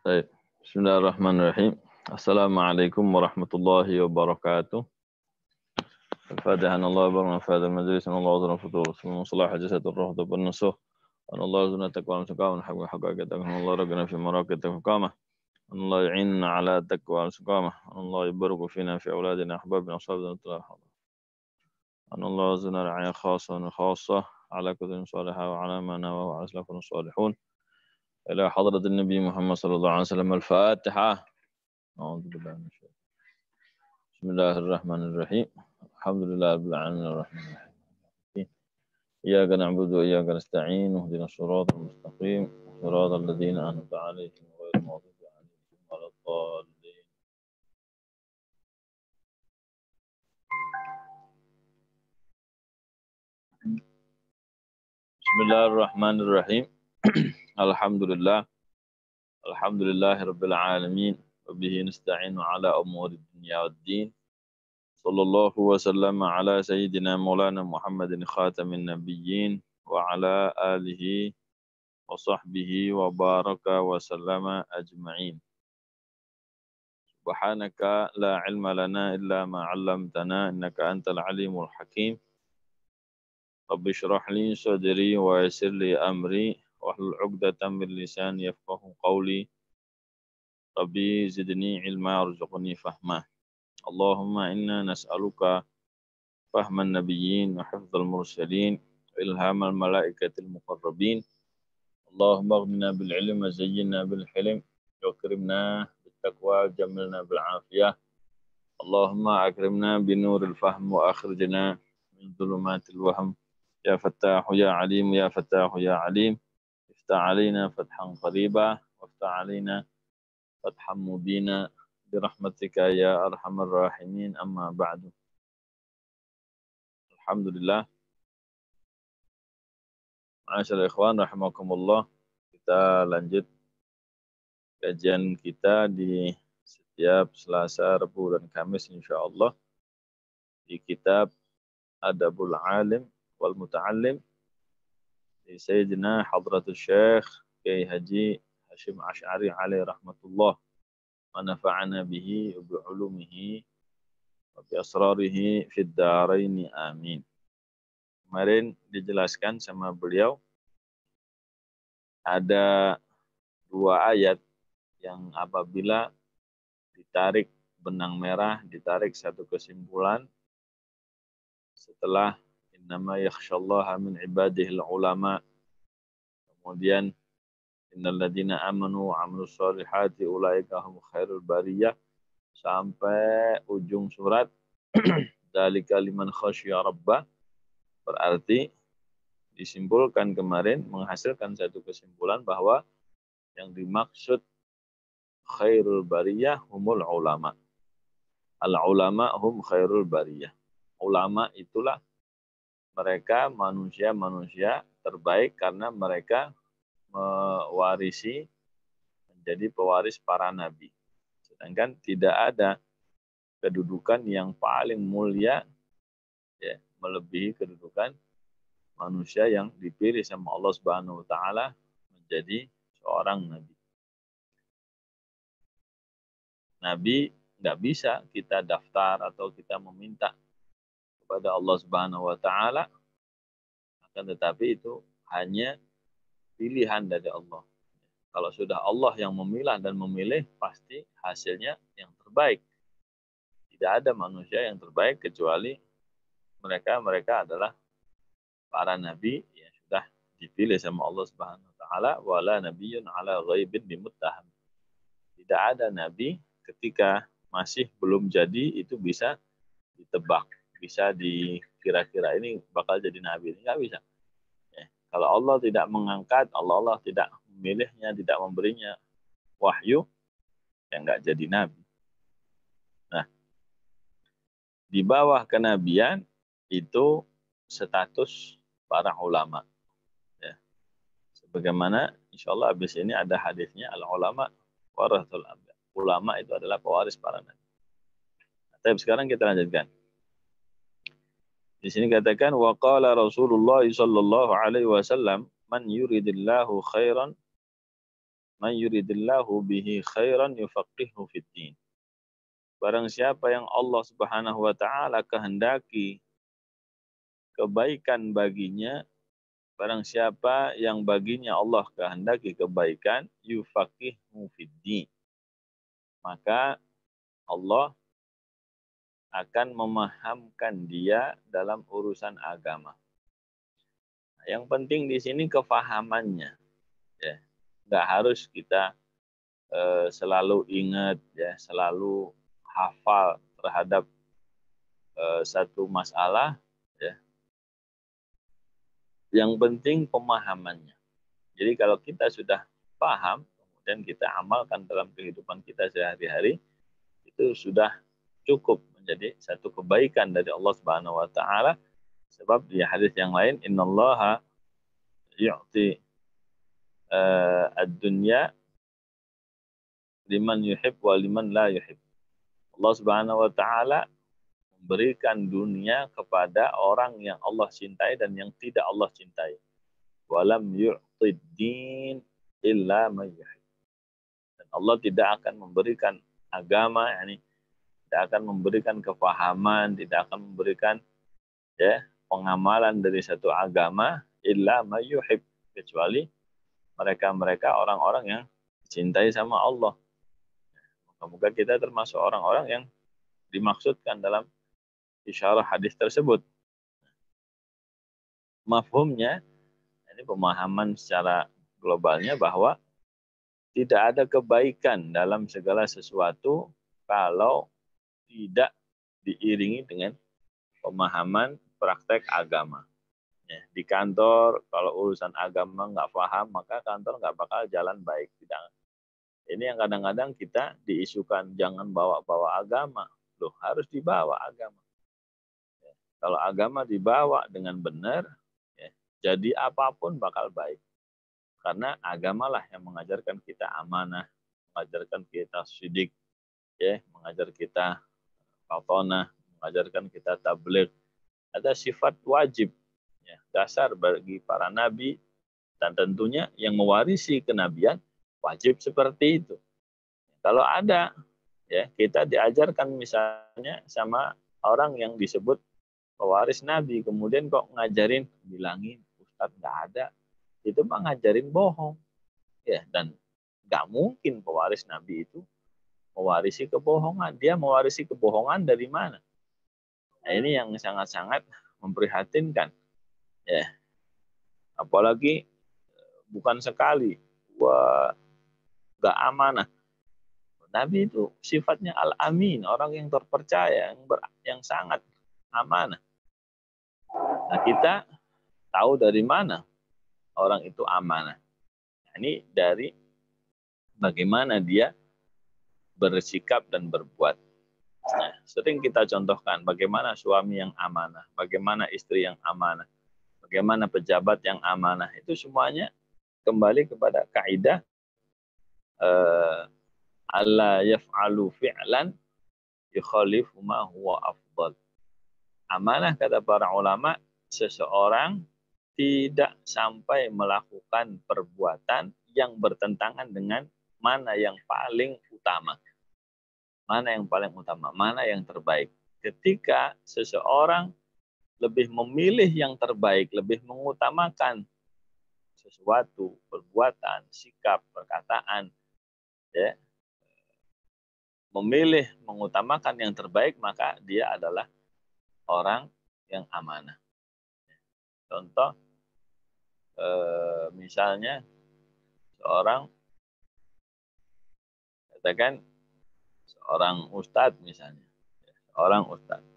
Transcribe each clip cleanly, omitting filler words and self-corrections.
Baik. Bismillahirrahmanirrahim. Assalamualaikum warahmatullahi wabarakatuh. الفاتحة أن الله يبارك في هذا المجلس أن الله يظهر الفتور ثم صلاح جسد الروح طب النصوح أن الله يزن التقوى والسقامة ونحق حقائق أن الله رقنا في مراكة الحكامة أن الله يعيننا على التقوى والسقامة أن الله يبارك فينا في أولادنا أحبابنا أصحابنا أن الله يزن رعاية خاصة على كل صالحة وعلى ما نوى وعلى سلفنا الصالحون إلى حضرة النبي محمد صلى الله عليه وسلم. الفاتحة. أعوذ بالله من الشيطان. بسم الله الرحمن الرحيم. الحمد لله رب العالمين الرحمن الرحيم. إياك نعبد وإياك نستعين واهدنا الصراط المستقيم صراط الذين أنعمت عليهم غير المغضوب عليهم ولا الضالين. بسم الله الرحمن الرحيم. الحمد لله رب العالمين وبه نستعين على أمور الدنيا والدين. صلى الله وسلم على سيدنا مولانا محمد خاتم النبيين وعلى آله وصحبه وبارك وسلم أجمعين. سبحانك لا علم لنا إلا ما علمتنا إنك أنت العليم الحكيم. رب اشرح لي صدري ويسر لي أمري واحلل عقدة من لساني يفقهوا قولي. ربي زدني علما وارزقني فهما. اللهم إنا نسألك فهم النبيين وحفظ المرسلين وإلهام الملائكة المقربين. اللهم اغننا بالعلم وزينا بالحلم واكرمنا بالتقوى وجملنا بالعافية. اللهم أكرمنا بنور الفهم وأخرجنا من ظلمات الوهم. يا فتاح يا عليم يا فتاح يا عليم افتح علينا فتحا قريبا وافتح علينا فتحا مبينا برحمتك يا أرحم الراحمين. أما بعد. Alhamdulillah. Ma'asyiral ikhwan rahimakumullah. Kita lanjut kajian kita di setiap Selasa, Rabu dan Kamis insyaallah di kitab Adabul Alim wal Muta'allim di Sayyidina Hadratus Syekh Kiai Haji Hashim Asy'ari alaihi rahmatullah. Wa nafa'ana bihi wa bi ulumihi wa bi asrarihi fid dharain amin. Kemarin dijelaskan sama beliau ada dua ayat yang apabila ditarik benang merah, ditarik satu kesimpulan setelah innama yakhsyallaha min ibadihil ulama, kemudian innal ladzina amanu wa 'amilus shalihati ulaika hum khairul bariyah sampai ujung surat dzalika liman khasyya rabbah. Berarti disimpulkan kemarin, menghasilkan satu kesimpulan bahwa yang dimaksud khairul bariyah humul ulama. Al-ulama hum khairul bariyah. Ulama itulah mereka manusia-manusia terbaik karena mereka mewarisi, menjadi pewaris para nabi. Sedangkan tidak ada kedudukan yang paling mulia ya, melebihi kedudukan manusia yang dipilih sama Allah Subhanahu wa taala menjadi seorang nabi. Nabi nggak bisa kita daftar atau kita meminta kepada Allah Subhanahu wa taala, akan tetapi itu hanya pilihan dari Allah. Kalau sudah Allah yang memilah dan memilih, pasti hasilnya yang terbaik. Tidak ada manusia yang terbaik kecuali mereka adalah para nabi yang sudah dipilih sama Allah Subhanahu wa taala. Wala nabiyyun ala ghaibin bimuttaham. Tidak ada nabi ketika masih belum jadi itu bisa ditebak, bisa dikira-kira ini bakal jadi nabi. Enggak bisa. Ya. Kalau Allah tidak mengangkat, Allah tidak memilihnya, tidak memberinya wahyu, ya enggak jadi nabi. Nah, di bawah kenabian itu status para ulama. Ya. Sebagaimana insyaallah habis ini ada hadisnya al-ulama warathul anbiya. Ulama itu adalah pewaris para nabi. Nah, tapi sekarang kita lanjutkan. Di sini katakan wa qala Rasulullah sallallahu alaihi wasallam man yuridillahu khairan Man yuridillahu bihi khairan yufaqihu fid din. Barang siapa yang Allah Subhanahu wa taala kehendaki kebaikan baginya, barang siapa yang baginya Allah kehendaki kebaikan, yufaqihu fid din. Maka Allah akan memahamkan dia dalam urusan agama. Yang penting di sini kefahamannya. Ya. Nggak harus kita selalu ingat, ya, selalu hafal terhadap satu masalah. Ya. Yang penting pemahamannya. Jadi kalau kita sudah paham, kemudian kita amalkan dalam kehidupan kita sehari-hari, itu sudah cukup menjadi satu kebaikan dari Allah Subhanahu wa taala. Sebab di hadis yang lain, innallaha yu'ti ad-dunya liman yuhib wa liman la yuhib. Allah Subhanahu wa taala memberikan dunia kepada orang yang Allah cintai dan yang tidak Allah cintai. Walam yu'tid din illa man yuhib. Dan Allah tidak akan memberikan agama, yani tidak akan memberikan kefahaman, tidak akan memberikan, ya, pengamalan dari satu agama illa man yuhib, kecuali mereka-mereka orang-orang yang dicintai sama Allah. Moga-moga kita termasuk orang-orang yang dimaksudkan dalam isyarah hadis tersebut. Mafhumnya, ini pemahaman secara globalnya bahwa tidak ada kebaikan dalam segala sesuatu kalau tidak diiringi dengan pemahaman praktek agama. Ya, di kantor, kalau urusan agama nggak paham, maka kantor nggak bakal jalan baik. Tidak. Ini yang kadang-kadang kita diisukan, jangan bawa-bawa agama. Loh, harus dibawa agama. Ya, kalau agama dibawa dengan benar, ya, jadi apapun bakal baik. Karena agamalah yang mengajarkan kita amanah, mengajarkan kita sidik, ya, mengajar kita fatonah, mengajarkan kita tabligh. Ada sifat wajib, ya, dasar bagi para nabi, dan tentunya yang mewarisi kenabian wajib seperti itu. Kalau ada, ya, kita diajarkan misalnya sama orang yang disebut pewaris nabi, kemudian kok ngajarin, bilangin Ustadz nggak ada, itu mah ngajarin bohong, ya. Dan nggak mungkin pewaris nabi itu mewarisi kebohongan. Dia mewarisi kebohongan dari mana? Nah, ini yang sangat-sangat memprihatinkan, ya. Apalagi bukan sekali, wah, nggak amanah. Nabi itu sifatnya al-amin, orang yang terpercaya, yang sangat amanah. Nah, kita tahu dari mana orang itu amanah. Nah, ini dari bagaimana dia bersikap dan berbuat. Nah, sering kita contohkan bagaimana suami yang amanah, bagaimana istri yang amanah, bagaimana pejabat yang amanah. Itu semuanya kembali kepada kaidah alla yaf'alu fi'lan yukhalifu ma huwa afdal. Amanah, kata para ulama, seseorang tidak sampai melakukan perbuatan yang bertentangan dengan mana yang paling utama. Mana yang paling utama, mana yang terbaik. Ketika seseorang lebih memilih yang terbaik, lebih mengutamakan sesuatu, perbuatan, sikap, perkataan, ya, memilih mengutamakan yang terbaik, maka dia adalah orang yang amanah. Contoh, misalnya seorang, katakan seorang ustadz misalnya, seorang ustadz,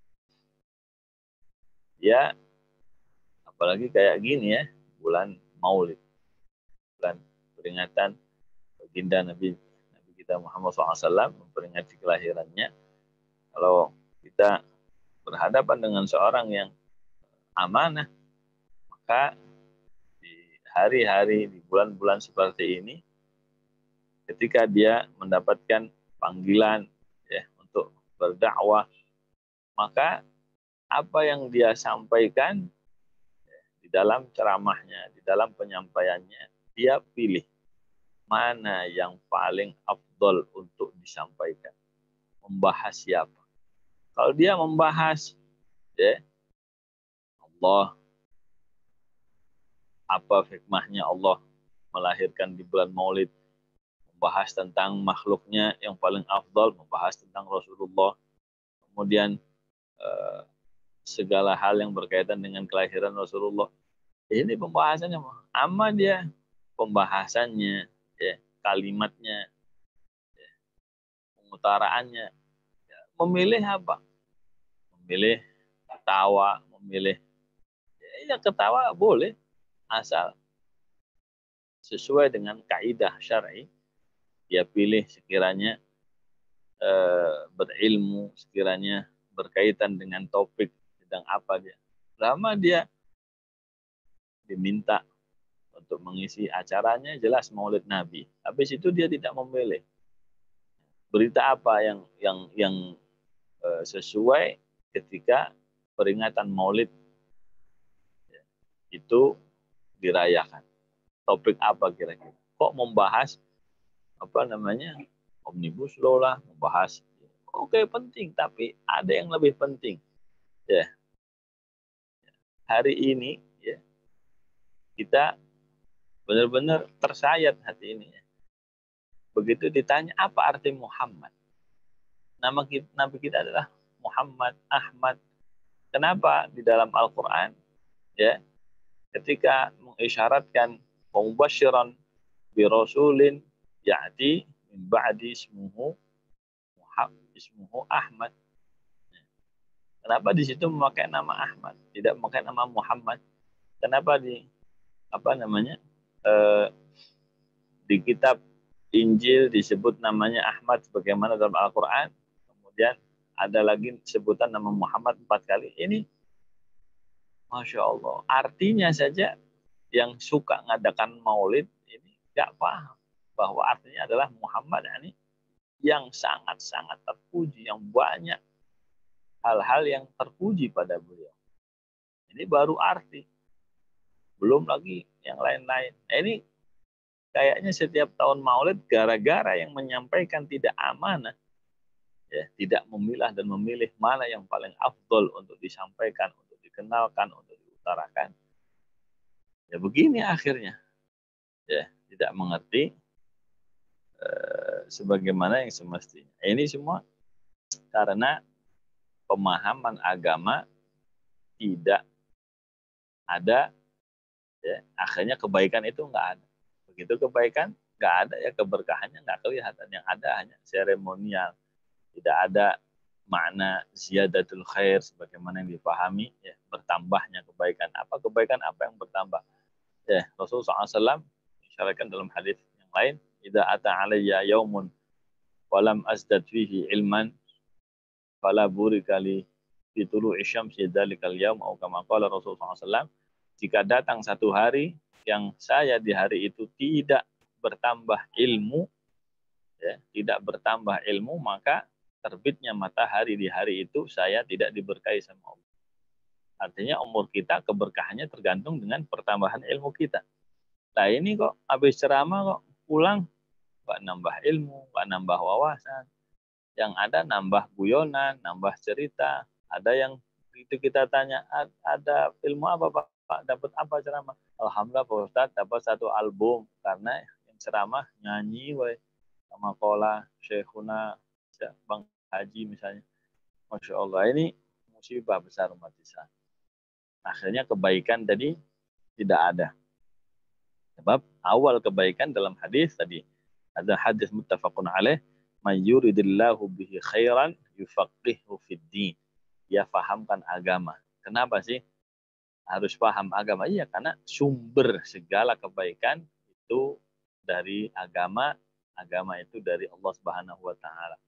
dia apalagi kayak gini, ya, bulan Maulid, bulan peringatan baginda Nabi kita Muhammad SAW, memperingati kelahirannya. Kalau kita berhadapan dengan seorang yang amanah, maka di hari-hari, di bulan-bulan seperti ini, ketika dia mendapatkan panggilan, ya, untuk berdakwah, maka apa yang dia sampaikan, ya, di dalam ceramahnya, di dalam penyampaiannya, dia pilih. mana yang paling afdol untuk disampaikan. Membahas siapa. Kalau dia membahas ya, Allah, apa hikmahnya Allah melahirkan di bulan Maulid, membahas tentang makhluknya yang paling afdal, membahas tentang Rasulullah, kemudian eh, segala hal yang berkaitan dengan kelahiran Rasulullah. Ini pembahasannya ama dia pembahasannya, ya, kalimatnya, ya, pengutaraannya. Ya, memilih apa? Memilih ketawa, memilih ya ketawa boleh asal sesuai dengan kaidah syar'i. Dia pilih sekiranya berilmu, sekiranya berkaitan dengan topik sedang apa dia. Lama dia diminta untuk mengisi acaranya jelas Maulid Nabi. Habis itu dia tidak memilih berita apa yang sesuai ketika peringatan Maulid itu dirayakan. Topik apa kira-kira? Kok membahas apa namanya omnibus law lah, membahas oke penting, tapi ada yang lebih penting. Ya, hari ini ya kita benar-benar tersayat hati ini. Ya. Begitu ditanya apa arti Muhammad, nama kita, nabi kita adalah Muhammad Ahmad. Kenapa di dalam Al-Quran ya ketika mengisyaratkan mubasyiran bi rasulin ya'ti min ba'di ismuhu Ahmad. Kenapa di situ memakai nama Ahmad, tidak memakai nama Muhammad? Kenapa di apa namanya di kitab Injil disebut namanya Ahmad sebagaimana dalam Al-Quran, kemudian ada lagi sebutan nama Muhammad 4 kali. Ini Masya Allah, artinya saja yang suka ngadakan maulid ini nggak paham bahwa artinya adalah Muhammad ini yang sangat-sangat terpuji, yang banyak hal-hal yang terpuji pada beliau. Ini baru arti, belum lagi yang lain-lain. Nah, ini kayaknya setiap tahun maulid gara-gara yang menyampaikan tidak amanah, ya, tidak memilah dan memilih mana yang paling afdol untuk disampaikan, untuk dikenalkan, untuk diutarakan. Ya begini akhirnya, ya tidak mengerti sebagaimana yang semestinya. Ini semua karena pemahaman agama tidak ada, ya, akhirnya kebaikan itu nggak ada. Begitu kebaikan nggak ada, ya keberkahannya nggak kelihatan. Yang ada hanya seremonial, tidak ada makna ziyadatul khair sebagaimana yang dipahami, ya, bertambahnya kebaikan. Apa kebaikan apa yang bertambah? Ya, Rasulullah SAW isyaratkan dalam hadis yang lain, idza ata alayya yaumun walam azdad fihi ilman fala burika li fi tulu'i syamsi dzalikal yaum atau kama qala Rasulullah SAW, jika datang satu hari yang saya di hari itu tidak bertambah ilmu, ya, tidak bertambah ilmu, maka terbitnya matahari di hari itu saya tidak diberkahi sama Allah. Artinya umur kita keberkahannya tergantung dengan pertambahan ilmu kita. Nah ini kok habis ceramah kok pulang nggak nambah ilmu, nggak nambah wawasan. Yang ada nambah guyonan, nambah cerita. Ada yang itu kita tanya, ada ilmu apa Pak? Pak dapat apa ceramah? Alhamdulillah Pak Ustadz dapat satu album karena yang ceramah nyanyi sama kola Syekhuna Bang Haji misalnya. Masya Allah, ini musibah besar umat Islam. Akhirnya kebaikan tadi tidak ada. Sebab awal kebaikan dalam hadis tadi, ada hadis muttafaqun alaih, may yuridillahu bihi khairan yufaqihu fid din. Dia fahamkan agama. Kenapa sih harus paham agama? Iya, karena sumber segala kebaikan itu dari agama, agama itu dari Allah Subhanahu wa taala.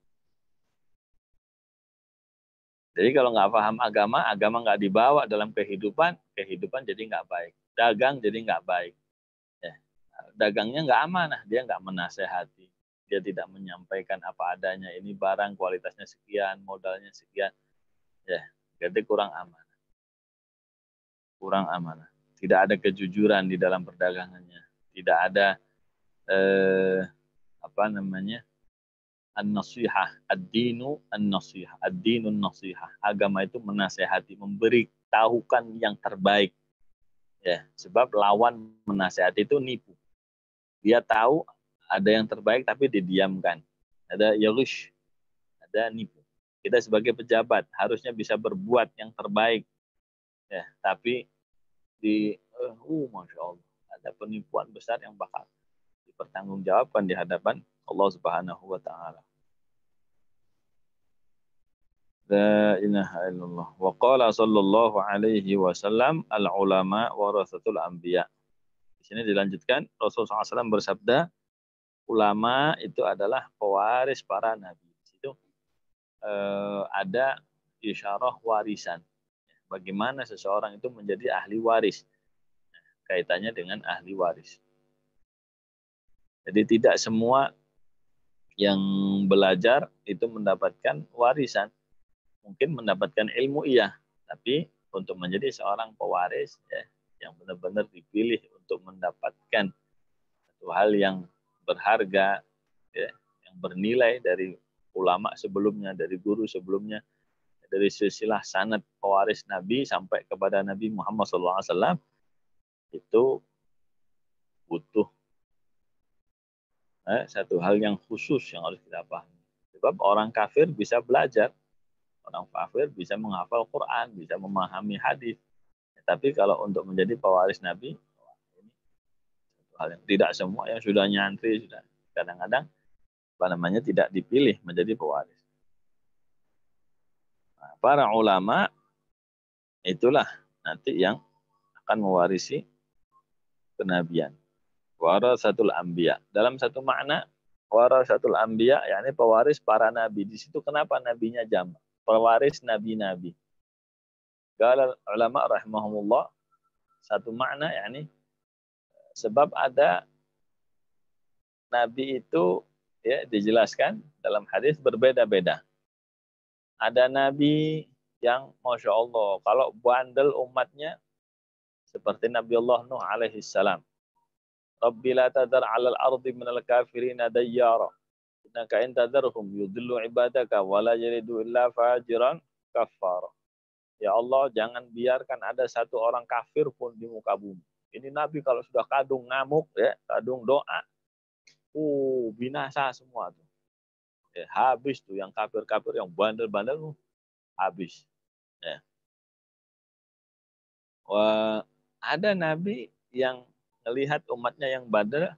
Jadi kalau nggak paham agama, agama nggak dibawa dalam kehidupan, kehidupan jadi nggak baik. Dagang jadi nggak baik. Ya. Dagangnya nggak amanah, dia nggak menasehati. Dia tidak menyampaikan apa adanya. Ini barang kualitasnya sekian, modalnya sekian. Ya, jadi kurang amanah. Kurang amanah. Tidak ada kejujuran di dalam perdagangannya. Tidak ada eh, apa namanya, an-nasihah, ad-dinu an-nasihah, ad-dinu an-nasihah. Agama itu menasehati, memberi tahukan yang terbaik. Ya, sebab lawan menasehati itu nipu. Dia tahu ada yang terbaik tapi didiamkan. Ada yalush, ada nipu. Kita sebagai pejabat harusnya bisa berbuat yang terbaik. Ya, tapi masya Allah, ada penipuan besar yang bakal dipertanggungjawabkan di hadapan Allah Subhanahu wa taala. La ilaha illallah. Wa qala sallallahu alaihi wasallam al ulama warasatul anbiya. Di sini dilanjutkan Rasulullah SAW bersabda, ulama itu adalah pewaris para nabi. Di situ ada isyarah warisan. Bagaimana seseorang itu menjadi ahli waris. Kaitannya dengan ahli waris. Jadi tidak semua yang belajar itu mendapatkan warisan. Mungkin mendapatkan ilmu iya, tapi untuk menjadi seorang pewaris ya, yang benar-benar dipilih untuk mendapatkan satu hal yang berharga ya, yang bernilai dari ulama sebelumnya, dari guru sebelumnya, dari silsilah sanad pewaris Nabi sampai kepada Nabi Muhammad SAW, itu butuh satu hal yang khusus yang harus kita pahami. Sebab orang kafir bisa belajar, orang kafir bisa menghafal Quran, bisa memahami hadis. Tapi kalau untuk menjadi pewaris Nabi, ini satu hal yang tidak semua yang sudah nyantri, sudah kadang-kadang tidak dipilih menjadi pewaris. Nah, para ulama itulah nanti yang akan mewarisi kenabian. Warasatul anbiya. Dalam satu makna, warasatul anbiya, yakni pewaris para nabi. Di situ kenapa nabinya jamak? Pewaris nabi-nabi. Kalau ulama rahimahumullah, satu makna yakni sebab ada nabi itu ya dijelaskan dalam hadis berbeda-beda. Ada nabi yang masya Allah kalau bandel umatnya seperti Nabi Allah Nuh alaihi salam. Rabbi la tadar 'alal ardi minal kafirina dayyara. Innaka in tadarhum yudillu ibadaka wa la yalidu illa fajiran kafar. Ya Allah, jangan biarkan ada satu orang kafir pun di muka bumi. Ini Nabi kalau sudah kadung ngamuk ya, kadung doa, binasa semua tuh. Ya, habis tuh yang kafir-kafir, yang bandel-bandel tuh habis. Ya. Wah, ada Nabi yang melihat umatnya yang bandel,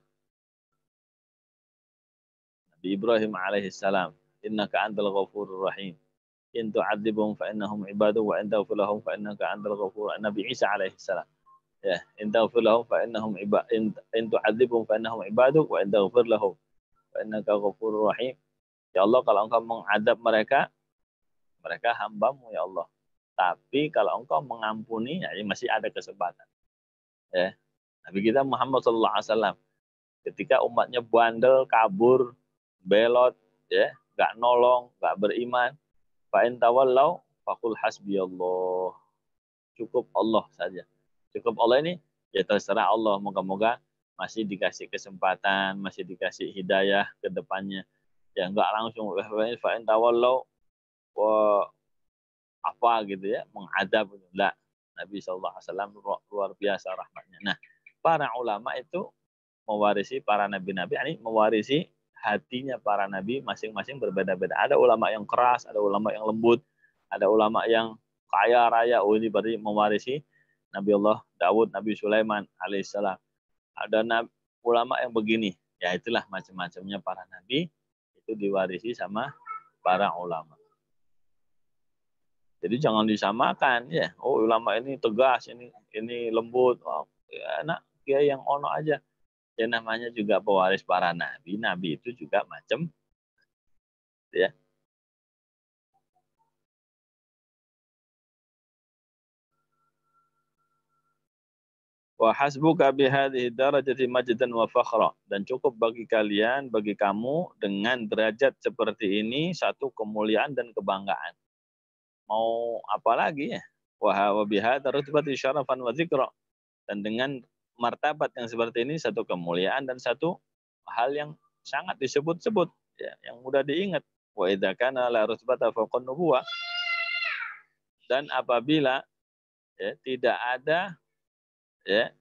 Nabi Ibrahim alaihissalam, innaka antal ghafurur rahim. In tu'adzibhum fa innahum ibadu wa in taghfir lahum fa innaka antal ghafur. Nabi Isa alaihissalam. Ya, in taghfir lahum fa innahum ibadu, in tu'adzibhum fa innahum ibadu wa in taghfir lahum fa innaka ghafurur rahim. Ya Allah, kalau engkau mengadab mereka, mereka hambamu ya Allah. Tapi kalau engkau mengampuni, ya masih ada kesempatan. Ya. Nabi kita Muhammad SAW, ketika umatnya bandel, kabur, belot, ya, nggak nolong, nggak beriman, fa'in tawallau faqul hasbiyallah. Cukup Allah saja. Cukup Allah ini ya terserah Allah. Moga-moga masih dikasih kesempatan, masih dikasih hidayah ke depannya. Ya nggak langsung fa'in tawallau apa gitu ya, mengadab. Enggak. Nabi SAW luar biasa rahmatnya. Nah, para ulama itu mewarisi para nabi-nabi, ini mewarisi hatinya para nabi masing-masing berbeda-beda. Ada ulama yang keras, ada ulama yang lembut, ada ulama yang kaya raya. Ini berarti mewarisi Nabi Allah Daud, Nabi Sulaiman alaihissalam. Ada ulama yang begini. Ya itulah macam-macamnya para nabi itu diwarisi sama para ulama. Jadi jangan disamakan ya. Oh ulama ini tegas, ini lembut. Oh, ya, enak kiai yang ono aja. Ya namanya juga pewaris para nabi. Nabi itu juga macam ya. Wa hasbuka bihadhihi darajati majdan wa fakhra. Dan cukup bagi kalian, bagi kamu dengan derajat seperti ini satu kemuliaan dan kebanggaan. Mau apa lagi ya? Wa bihadza rutbati syarafan wa dzikra. Dan dengan martabat yang seperti ini satu kemuliaan dan satu hal yang sangat disebut-sebut, ya, yang mudah diingat. Wa idza kana la rusbata fawqa nubuwah. Dan apabila ya, tidak ada ya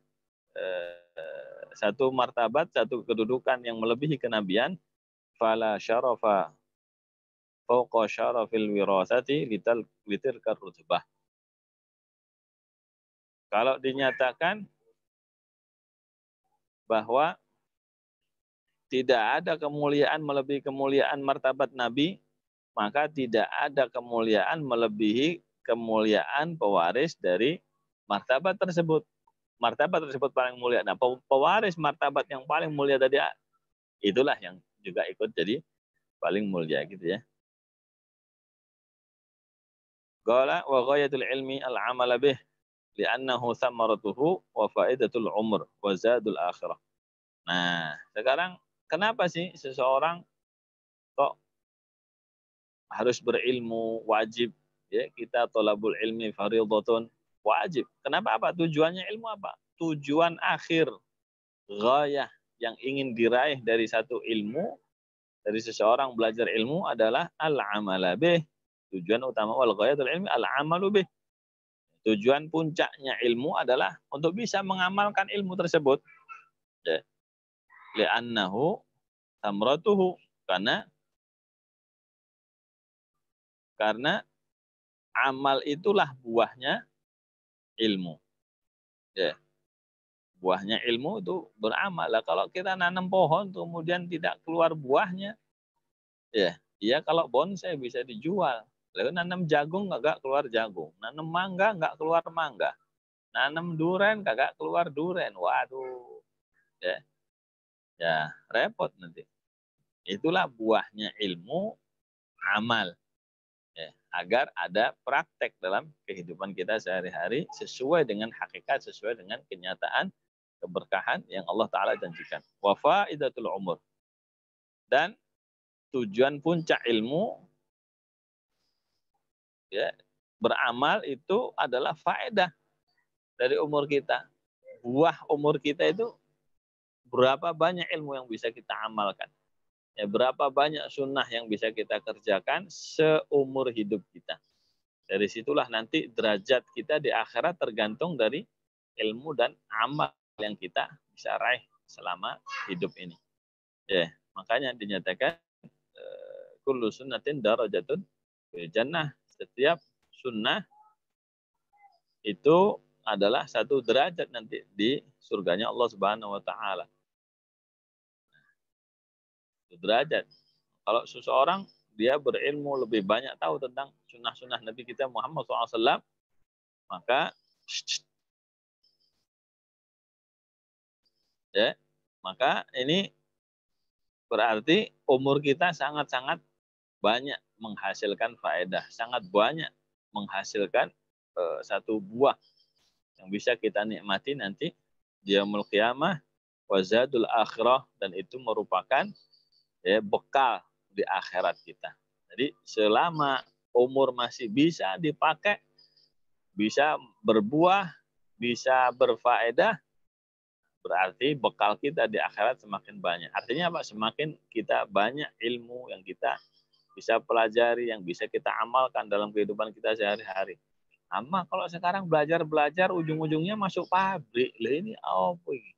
satu martabat, satu kedudukan yang melebihi kenabian, fala syarafa fawqa syarafil wirasati litilka rutbah. Kalau dinyatakan bahwa tidak ada kemuliaan melebihi kemuliaan martabat Nabi, maka tidak ada kemuliaan melebihi kemuliaan pewaris dari martabat tersebut. Martabat tersebut paling mulia. Nah, pewaris martabat yang paling mulia tadi, itulah yang juga ikut jadi paling mulia gitu ya. Qala wa ghayatul ilmi al-amala bih li'annahu thamaratuhu wa faidatul umr wa zadul akhirah. Nah, sekarang kenapa sih seseorang kok harus berilmu, wajib ya, kita thalabul ilmi fardhatun wajib. Kenapa? Apa tujuannya ilmu? Apa tujuan akhir, ghayah yang ingin diraih dari satu ilmu, dari seseorang belajar ilmu adalah al-amala bih. Tujuan utama wal ghayatul ilmi al-amalu bih. Tujuan puncaknya ilmu adalah untuk bisa mengamalkan ilmu tersebut. Ya. Li'annahu tamratuhu, karena amal itulah buahnya ilmu. Ya. Buahnya ilmu itu beramal. Lah kalau kita nanam pohon kemudian tidak keluar buahnya, ya, iya kalau bonsai bisa dijual. Lalu nanam jagung nggak keluar jagung, nanam mangga nggak keluar mangga, nanam duren kagak keluar duren. Waduh, ya, ya repot nanti. Itulah buahnya ilmu, amal. Ya, agar ada praktek dalam kehidupan kita sehari-hari sesuai dengan hakikat, sesuai dengan kenyataan keberkahan yang Allah Ta'ala janjikan. Wa faidatul umur. Dan tujuan puncak ilmu, ya, beramal itu adalah faedah dari umur kita. Buah umur kita itu berapa banyak ilmu yang bisa kita amalkan. Ya, berapa banyak sunnah yang bisa kita kerjakan seumur hidup kita. Dari situlah nanti derajat kita di akhirat tergantung dari ilmu dan amal yang kita bisa raih selama hidup ini. Ya, makanya dinyatakan kullu sunnatin darajatun fil jannah. Setiap sunnah itu adalah satu derajat nanti di surganya Allah Subhanahu wa taala. Derajat. Kalau seseorang dia berilmu lebih banyak tahu tentang sunnah-sunnah Nabi kita Muhammad SAW, maka ya, maka ini berarti umur kita sangat-sangat banyak menghasilkan faedah, sangat banyak menghasilkan satu buah yang bisa kita nikmati nanti di yaumul qiyamah wa zadul akhirah, dan itu merupakan ya, bekal di akhirat kita. Jadi selama umur masih bisa dipakai, bisa berbuah, bisa berfaedah, berarti bekal kita di akhirat semakin banyak. Artinya apa? Semakin kita banyak ilmu yang kita bisa pelajari, yang bisa kita amalkan dalam kehidupan kita sehari-hari. Ama kalau sekarang belajar ujung-ujungnya masuk pabrik. Lah ini apa ini?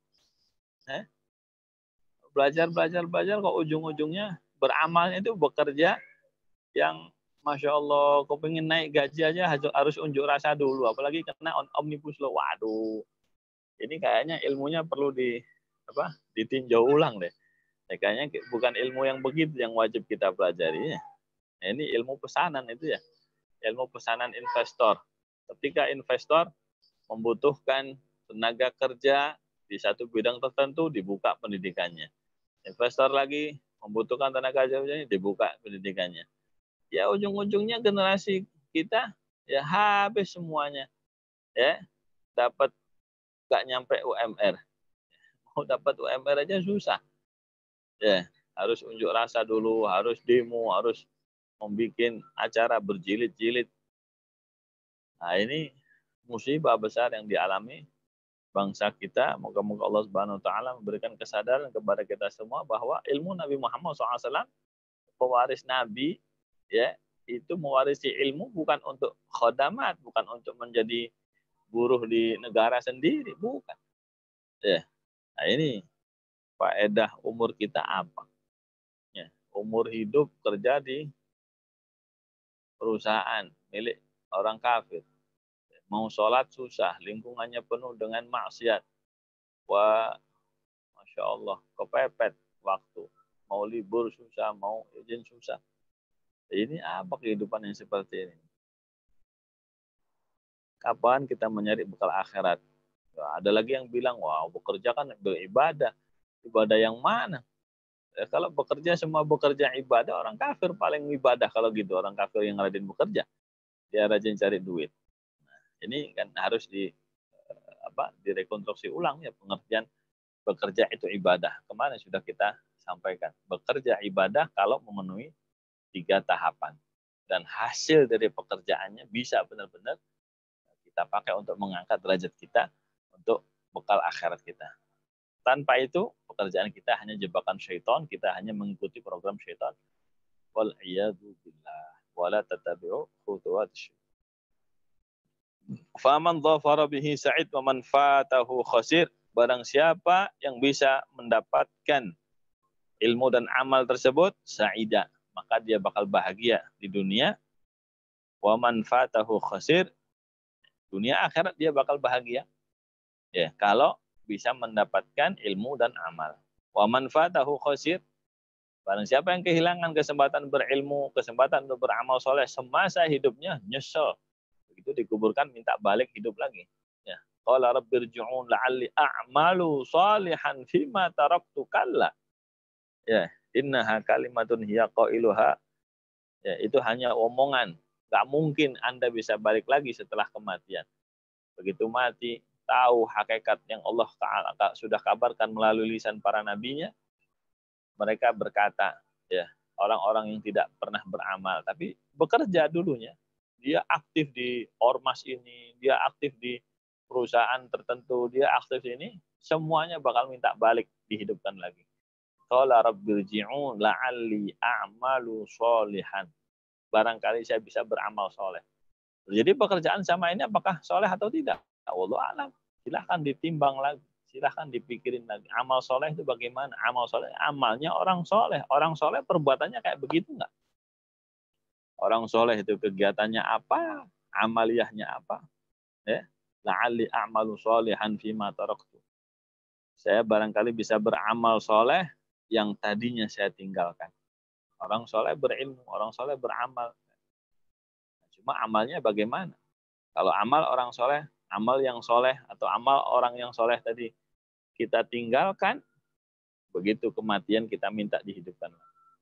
Belajar kok ujung-ujungnya beramalnya itu bekerja yang Masya Allah, kau pengen naik gaji aja harus unjuk rasa dulu, apalagi kena omnibus law. Waduh, ini kayaknya ilmunya perlu ditinjau ulang deh. Ya, kayaknya bukan ilmu yang begitu yang wajib kita pelajari. Nah, ini ilmu pesanan itu ya, ilmu pesanan investor. Ketika investor membutuhkan tenaga kerja di satu bidang tertentu, dibuka pendidikannya. Investor lagi membutuhkan tenaga kerja, dibuka pendidikannya. Ya ujung-ujungnya generasi kita ya habis semuanya. Ya, dapat nggak nyampe UMR. Mau dapat UMR aja susah. Ya, harus unjuk rasa dulu, harus demo, harus membuat acara berjilid-jilid. Nah, ini musibah besar yang dialami bangsa kita. Moga-moga Allah Subhanahu wa taala memberikan kesadaran kepada kita semua bahwa ilmu Nabi Muhammad SAW, pewaris Nabi, ya, itu mewarisi ilmu bukan untuk khodamat, bukan untuk menjadi buruh di negara sendiri, bukan. Ya. Nah, ini faedah umur kita apa? Ya, umur hidup kerja di perusahaan milik orang kafir. Mau sholat susah, lingkungannya penuh dengan maksiat. Wah, Masya Allah, kepepet waktu. Mau libur susah, mau izin susah. Ini apa kehidupan yang seperti ini? Kapan kita mencari bekal akhirat? Ada lagi yang bilang, wah bekerja kan beribadah. Ibadah yang mana? Kalau bekerja semua bekerja ibadah, orang kafir paling ibadah kalau gitu. Orang kafir yang rajin bekerja, dia rajin cari duit. Ini kan harus direkonstruksi ulang ya, pengertian bekerja itu ibadah. Kemarin sudah kita sampaikan. Bekerja ibadah kalau memenuhi 3 tahapan. Dan hasil dari pekerjaannya bisa benar-benar kita pakai untuk mengangkat derajat kita, untuk bekal akhirat kita. Tanpa itu, pekerjaan kita hanya jebakan syaitan, kita hanya mengikuti program syaitan. Wal'iyadu billah. Wala tatabi'u khutuwat syaitan. Faman dhafara bihi sa'id wa man fatahu khasir. Barang siapa yang bisa mendapatkan ilmu dan amal tersebut, sa'ida, maka dia bakal bahagia di dunia. Wa man fatahu khasir, dunia akhirat dia bakal bahagia. Ya, kalau bisa mendapatkan ilmu dan amal. Wa man fatahu khasir, barang siapa yang kehilangan kesempatan berilmu, kesempatan untuk beramal soleh semasa hidupnya, nyesel. Begitu dikuburkan minta balik hidup lagi. Ya. Qala rabbirji'un la'alli a'malu salihan fima taraktu kalla. Ya, innaha kalimatun hiya qailuha. Ya, itu hanya omongan. Gak mungkin Anda bisa balik lagi setelah kematian. Begitu mati, tahu hakikat yang Allah Ta'ala sudah kabarkan melalui lisan para nabinya, mereka berkata, ya, orang-orang yang tidak pernah beramal, tapi bekerja dulunya. Dia aktif di ormas ini, dia aktif di perusahaan tertentu, dia aktif ini, semuanya bakal minta balik, dihidupkan lagi. Qala rabbirji'un la'alli a'malu sholihan. Barangkali saya bisa beramal soleh. Jadi pekerjaan sama ini apakah soleh atau tidak? Wallahu a'lam. Silahkan ditimbang lagi, silahkan dipikirin lagi. Amal soleh itu bagaimana? Amal soleh, amalnya orang soleh. Orang soleh perbuatannya kayak begitu nggak? Orang soleh itu kegiatannya apa? Amaliyahnya apa? Ya, la'alli a'malu sholihan fima taraktu. Saya barangkali bisa beramal soleh yang tadinya saya tinggalkan. Orang soleh berilmu, orang soleh beramal. Cuma amalnya bagaimana? Kalau amal orang soleh, amal yang soleh atau amal orang yang soleh tadi kita tinggalkan, begitu kematian kita minta dihidupkan.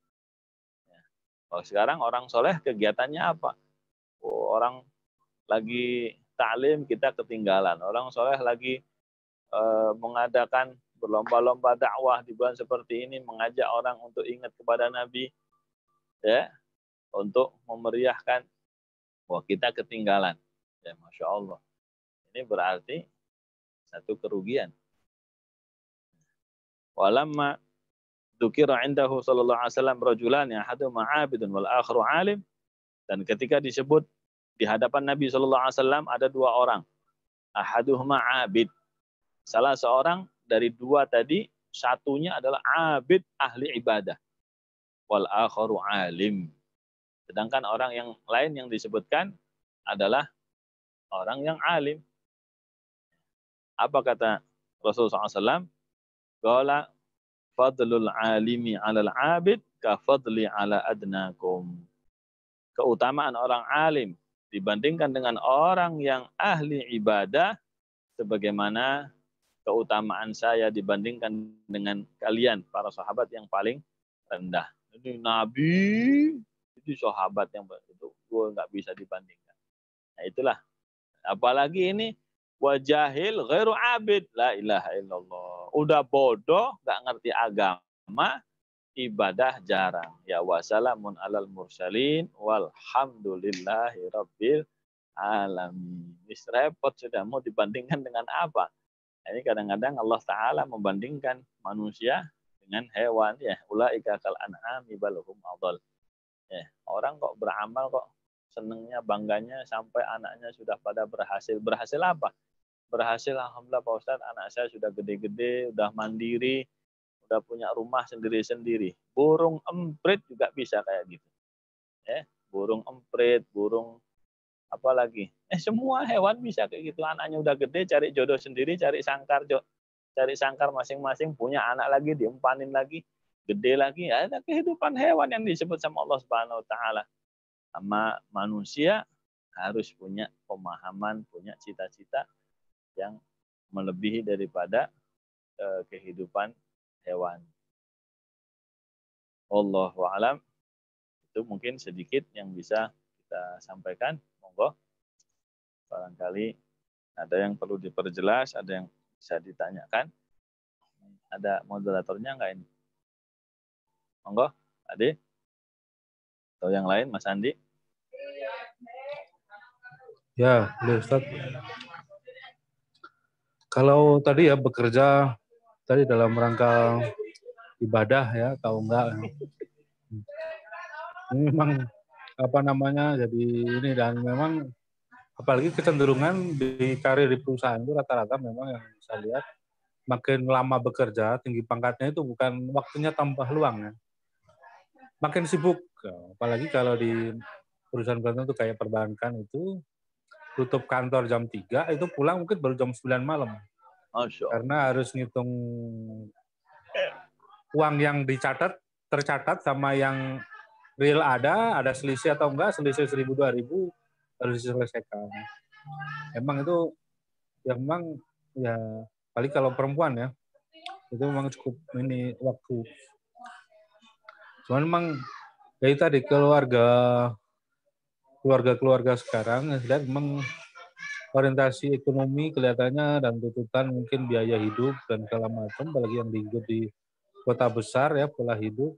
Kalau sekarang orang soleh kegiatannya apa? Oh, orang lagi taklim kita ketinggalan. Orang soleh lagi mengadakan berlomba-lomba dakwah di bulan seperti ini, mengajak orang untuk ingat kepada Nabi, ya, untuk memeriahkan. Wah, kita ketinggalan. Ya, Masya Allah. Ini berarti satu kerugian. Walamma dzukira indahu sallallahu alaihi wasallam rajulan ahaduhuma 'abidun wal akharu 'alim, dan ketika disebut di hadapan Nabi sallallahu alaihi wasallam ada 2 orang. Ahaduhuma 'abid. Salah seorang dari 2 tadi, satunya adalah 'abid, ahli ibadah. Wal akharu 'alim. Sedangkan orang yang lain yang disebutkan adalah orang yang alim. Apa kata Rasulullah SAW? Qala fadlul alimi 'alal 'abid ka fadli 'ala adnakum. Keutamaan orang alim dibandingkan dengan orang yang ahli ibadah sebagaimana keutamaan saya dibandingkan dengan kalian para sahabat yang paling rendah. Ini Nabi, itu sahabat yang itu gue nggak bisa dibandingkan. Nah itulah. Apalagi ini wajahil ghairu abid, la ilaha illallah. Udah bodoh, nggak ngerti agama, ibadah jarang. Ya wassalamun alal mursalin walhamdulillahi rabbil alamin. Repot sudah, mau dibandingkan dengan apa? Ini kadang-kadang Allah Ta'ala membandingkan manusia dengan hewan. Ya, ulaika kal an'ami bal hum adall. Ya, orang kok beramal kok senengnya, bangganya sampai anaknya sudah pada berhasil. Berhasil apa? Berhasil, alhamdulillah Pak Ustadz, anak saya sudah gede-gede, udah mandiri, udah punya rumah sendiri-sendiri. Burung emprit juga bisa kayak gitu. Ya, burung emprit, burung apa lagi? Semua hewan bisa kayak gitu. Anaknya udah gede, cari jodoh sendiri, cari sangkar masing-masing, punya anak lagi, diempanin lagi, gede lagi. Ada kehidupan hewan yang disebut sama Allah Subhanahu Wa Taala. Sama manusia harus punya pemahaman, punya cita-cita yang melebihi daripada kehidupan hewan. Wallahu a'lam. Itu mungkin sedikit yang bisa kita sampaikan. Monggo. Barangkali ada yang perlu diperjelas, ada yang bisa ditanyakan. Ada moderatornya enggak ini? Monggo, Ade. Atau yang lain, Mas Andi? Ya, Ustaz. Kalau tadi ya bekerja tadi dalam rangka ibadah ya, atau enggak? Ini memang apa namanya, jadi ini, dan memang apalagi kecenderungan di karir di perusahaan itu rata-rata memang yang saya lihat makin lama bekerja, tinggi pangkatnya itu bukan waktunya tambah luang ya. Makin sibuk, apalagi kalau di perusahaan-perusahaan itu kayak perbankan itu tutup kantor jam 3, itu pulang mungkin baru jam 9 malam. Karena harus ngitung uang yang tercatat sama yang real ada selisih atau enggak, selisih 1.000-2.000 harus diselesaikan. Emang itu ya memang ya paling kalau perempuan ya itu memang cukup ini waktu. Cuman memang ya itu tadi keluarga sekarang ya memang orientasi ekonomi kelihatannya dan tuntutan mungkin biaya hidup dan segala macam, apalagi yang dihidup di kota besar ya, pola hidup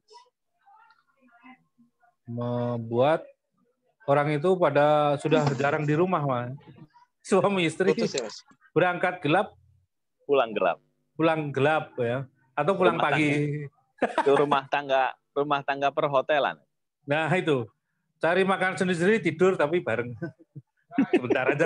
membuat orang itu pada sudah jarang di rumah, Mas. Suami istri berangkat gelap, pulang gelap ya, atau pulang pagi. Itu rumah tangga perhotelan. Nah itu, cari makan sendiri-sendiri, tidur tapi bareng. Sebentar aja.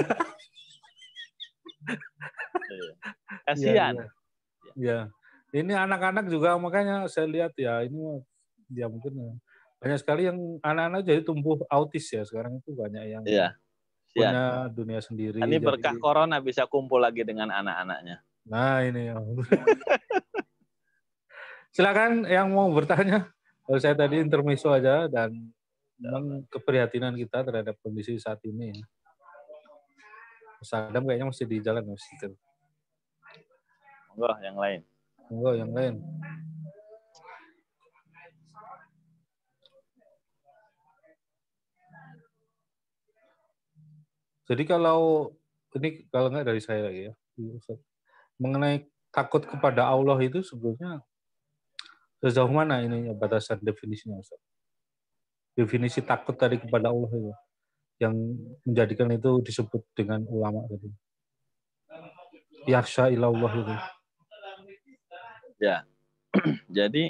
Kasihan. Ya, ini anak-anak juga makanya saya lihat ya, ini ya mungkin banyak sekali yang anak-anak jadi tumbuh autis ya sekarang, itu banyak yang punya dunia sendiri. Ini berkah corona bisa kumpul lagi dengan anak-anaknya. Nah ini ya. Silakan yang mau bertanya. Kalau saya tadi intermezzo aja, dan memang keprihatinan kita terhadap kondisi saat ini. Mas Adam kayaknya masih di jalan, Mas. Monggo yang lain. Monggo yang lain. Jadi kalau ini, kalau nggak dari saya lagi ya, mengenai takut kepada Allah itu sebetulnya sejauh mana ini batasan definisinya, Ustaz? Definisi takut tadi kepada Allah itu yang menjadikan itu disebut dengan ulama tadi. Yakhsha ilallah itu. Ya, jadi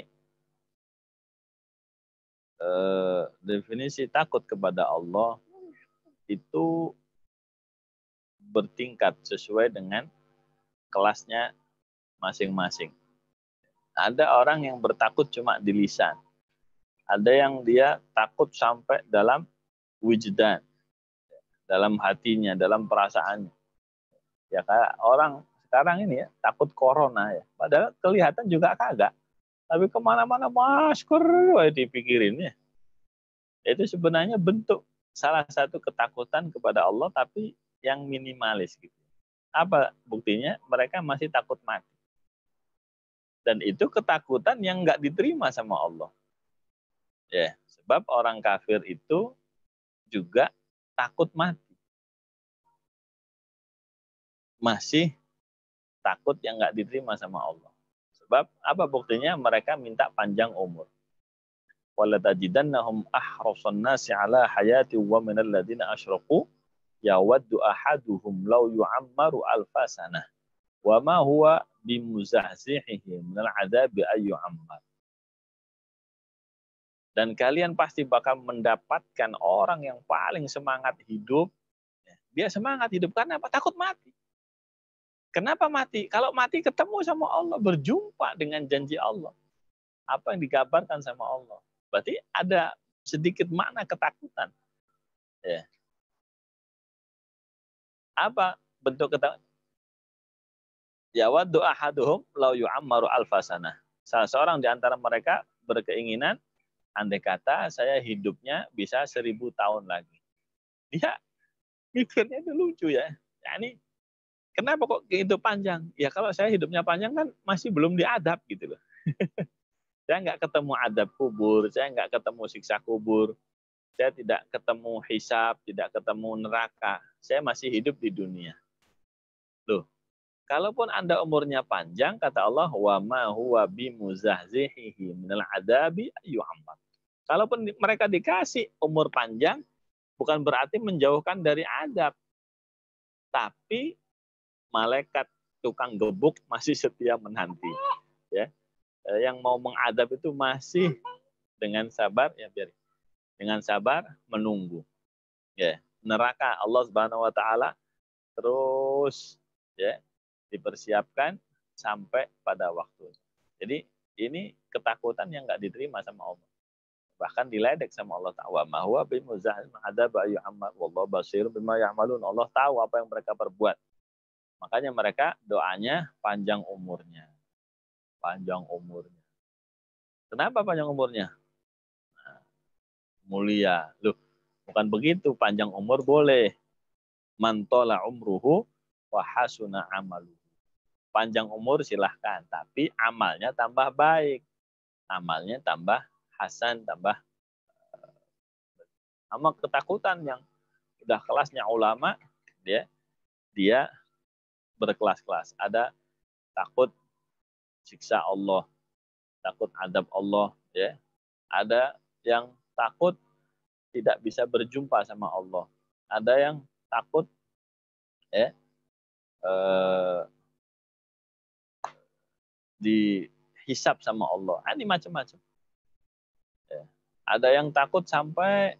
definisi takut kepada Allah itu bertingkat sesuai dengan kelasnya masing-masing. Ada orang yang bertakut cuma di lisan. Ada yang dia takut sampai dalam wujdan, dalam hatinya, dalam perasaannya. Ya kayak orang sekarang ini ya, takut corona ya. Padahal kelihatan juga kagak. Tapi kemana-mana masker dipikirin ya. Itu sebenarnya bentuk salah satu ketakutan kepada Allah, tapi yang minimalis gitu. Apa buktinya? Mereka masih takut mati. Dan itu ketakutan yang nggak diterima sama Allah. Ya, sebab orang kafir itu juga takut mati. Masih takut yang nggak diterima sama Allah. Sebab apa buktinya? Mereka minta panjang umur. وَلَتَجِدَنَّهُمْ أَحْرَصَ النَّاسِ عَلَى حَيَاةٍ وَمِنَ الَّذِينَ أَشْرَكُوا يَوَدُّ أَحَدُهُمْ لَوْ يُعَمَّرُ أَلْفَ سَنَةٍ. Wa ma huwa bimuzahzihihi minal adzabi ayyu'ammar. Dan kalian pasti bakal mendapatkan orang yang paling semangat hidup. Dia semangat hidup karena apa? Takut mati. Kenapa mati? Kalau mati ketemu sama Allah, berjumpa dengan janji Allah. Apa yang dikabarkan sama Allah. Berarti ada sedikit makna ketakutan. Ya. Apa bentuk ketakutan? Ya waddu ahaduhum law yu'ammaru alfasanah. Salah seorang di antara mereka berkeinginan, andai kata saya hidupnya bisa 1000 tahun lagi. Dia mikirnya itu lucu ya. Yani kenapa kok hidup panjang? Ya kalau saya hidupnya panjang kan masih belum diadab gitu loh. Saya nggak ketemu adab kubur, saya nggak ketemu siksa kubur, saya tidak ketemu hisab, tidak ketemu neraka. Saya masih hidup di dunia. Loh, kalaupun Anda umurnya panjang, kata Allah, wa ma huwa bimuzahzihihi minal adabi ayyu'ammar. Kalaupun mereka dikasih umur panjang, bukan berarti menjauhkan dari adab. Tapi malaikat tukang gebuk masih setia menanti. Ya, yang mau mengadab itu masih dengan sabar, ya biar dengan sabar menunggu. Ya, neraka Allah Subhanahu wa taala terus ya dipersiapkan sampai pada waktu. Jadi ini ketakutan yang nggak diterima sama Allah. Bahkan diledek sama Allah Ta'ala. Ma huwa bimuzahzih adzab ayyu'ammar wallahu basirun bima ya'malun. Allah tahu apa yang mereka perbuat. Makanya mereka doanya panjang umurnya. Panjang umurnya. Kenapa panjang umurnya? Nah, mulia. Loh, bukan begitu. Panjang umur boleh. Man tola umruhu wa hasuna amaluhu. Panjang umur silahkan, tapi amalnya tambah baik. Amalnya tambah hasan, tambah sama ketakutan yang udah kelasnya ulama, dia berkelas-kelas. Ada takut siksa Allah, takut adab Allah, ya. Ada yang takut tidak bisa berjumpa sama Allah. Ada yang takut ya dihisab sama Allah. Ini macam-macam. Ya. Ada yang takut sampai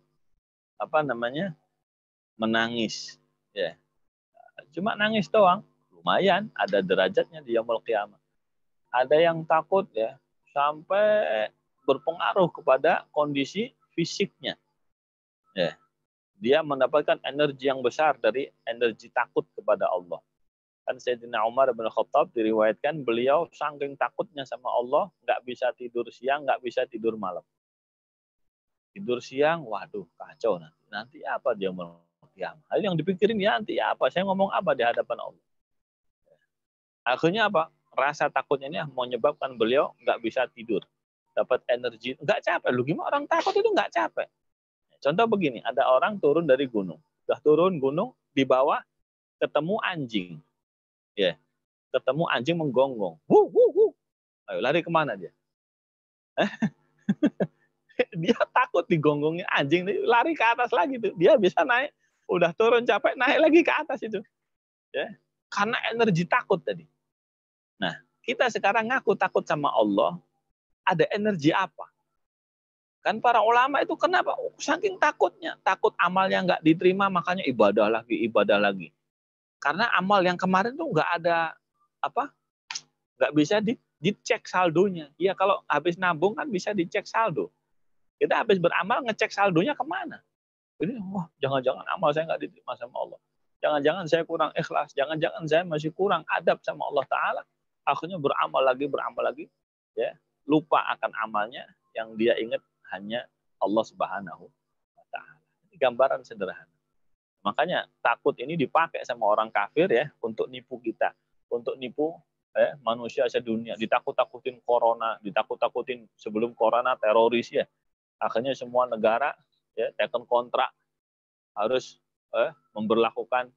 menangis. Ya. Cuma nangis doang, lumayan ada derajatnya di yaumul qiyamah. Ada yang takut ya sampai berpengaruh kepada kondisi fisiknya. Ya. Dia mendapatkan energi yang besar dari energi takut kepada Allah. Kan Sayyidina Umar bin Khattab diriwayatkan beliau saking takutnya sama Allah, nggak bisa tidur siang, nggak bisa tidur malam. Tidur siang, waduh kacau nanti. Nanti apa dia mau kiamat? Yang dipikirin ya nanti apa? Saya ngomong apa di hadapan Allah? Akhirnya apa? Rasa takutnya ini menyebabkan beliau nggak bisa tidur, dapat energi, nggak capek. Lu gimana orang takut itu nggak capek? Contoh begini, ada orang turun dari gunung, udah turun gunung, di bawah ketemu anjing, ya, ketemu anjing menggonggong, ayo lari kemana dia? Dia takut digonggongnya anjing, lari ke atas lagi tuh, dia bisa naik, udah turun capek naik lagi ke atas itu, ya, karena energi takut tadi. Nah, kita sekarang ngaku takut sama Allah, ada energi apa? Kan para ulama itu kenapa? Saking takutnya, takut amalnya nggak diterima, makanya ibadah lagi. Karena amal yang kemarin tuh nggak ada nggak bisa dicek saldonya. Ya kalau habis nabung kan bisa dicek saldo. Kita habis beramal ngecek saldonya kemana? Jadi, wah jangan-jangan amal saya nggak diterima sama Allah. Jangan-jangan saya kurang ikhlas. Jangan-jangan saya masih kurang adab sama Allah Ta'ala. Akhirnya beramal lagi, ya lupa akan amalnya, yang dia ingat hanya Allah Subhanahu wa Ta'ala. Ini gambaran sederhana. Makanya takut ini dipakai sama orang kafir ya untuk nipu kita, untuk nipu manusia sedunia. Ditakut-takutin corona, ditakut-takutin sebelum corona teroris ya. Akhirnya semua negara ya teken kontrak harus memberlakukan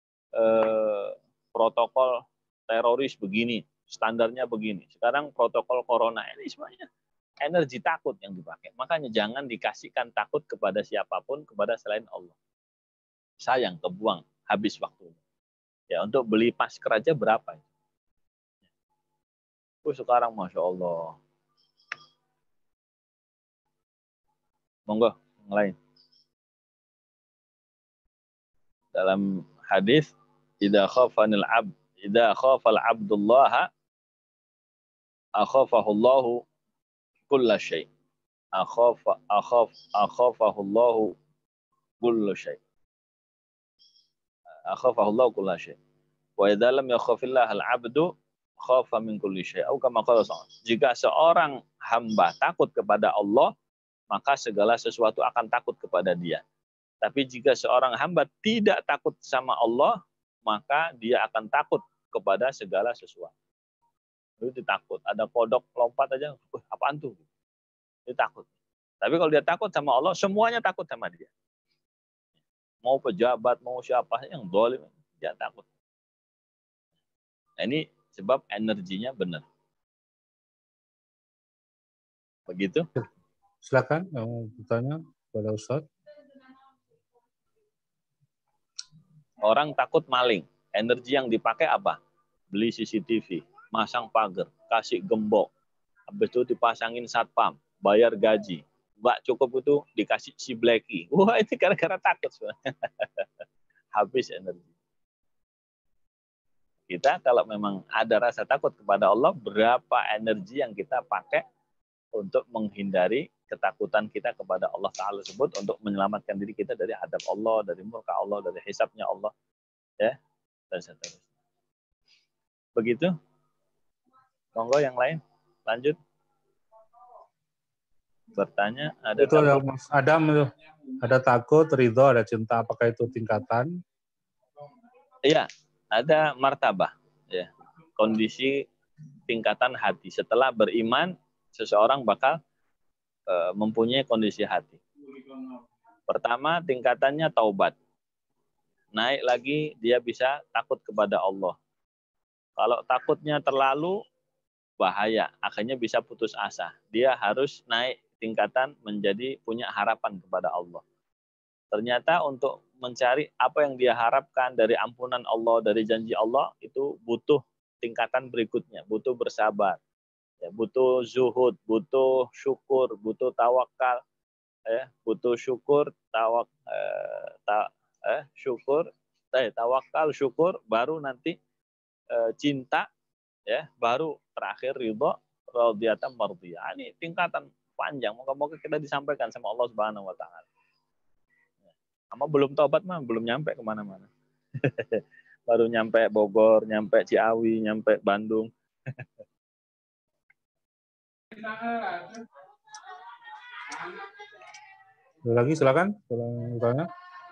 protokol teroris begini, standarnya begini. Sekarang protokol corona ini semuanya energi takut yang dipakai. Makanya jangan dikasihkan takut kepada siapapun, kepada selain Allah. Sayang, kebuang, habis waktunya. Ya, untuk beli masker aja berapa? Sekarang Masya Allah. Monggo, yang lain. Dalam hadis, idza khafal abdullah akhafahu Allahu kulla syai. Akhafahu Allahu kulla syai. Akhafahu Allahu kulla syai. Wa idza lam yakhafillah al-'abdu khafa min kulli syai. Jika seorang hamba takut kepada Allah, maka segala sesuatu akan takut kepada dia. Tapi jika seorang hamba tidak takut sama Allah, maka dia akan takut kepada segala sesuatu. Itu takut. Ada kodok lompat aja, apaan tuh? Dia takut. Tapi kalau dia takut sama Allah, semuanya takut sama dia. Mau pejabat, mau siapa yang zalim, dia takut. Nah, ini sebab energinya benar. Begitu? Silakan yang bertanya kepada Ustaz. Orang takut maling. Energi yang dipakai apa? Beli CCTV, masang pagar, kasih gembok. Habis itu dipasangin satpam, bayar gaji. Mbak cukup itu dikasih si Blacky. Wah, itu gara-gara takut. Habis energi. Kita kalau memang ada rasa takut kepada Allah, berapa energi yang kita pakai untuk menghindari ketakutan kita kepada Allah Ta'ala tersebut, untuk menyelamatkan diri kita dari adab Allah, dari murka Allah, dari hisabnya Allah, ya, dan seterusnya. Begitu. Monggo yang lain, lanjut. Bertanya, ada itu ada Mas Adam itu. Ada takut, ridho, ada cinta. Apakah itu tingkatan? Iya, ada martabah, ya. Kondisi tingkatan hati. Setelah beriman, seseorang bakal mempunyai kondisi hati. Pertama, tingkatannya taubat. Naik lagi, dia bisa takut kepada Allah. Kalau takutnya terlalu, bahaya. Akhirnya bisa putus asa. Dia harus naik tingkatan menjadi punya harapan kepada Allah. Ternyata untuk mencari apa yang dia harapkan dari ampunan Allah, dari janji Allah, itu butuh tingkatan berikutnya. Butuh bersabar. Ya, butuh zuhud, butuh syukur, butuh tawakal, ya, butuh syukur, tawakal, syukur, baru nanti cinta, ya, baru terakhir ridho, radiyatan mardiyah. Ini tingkatan panjang. Moga-moga kita disampaikan sama Allah Subhanahu Wa Taala. Sama belum taubat mah belum nyampe kemana-mana. Baru nyampe Bogor, nyampe Ciawi, nyampe Bandung. Lagi silakan, tanya.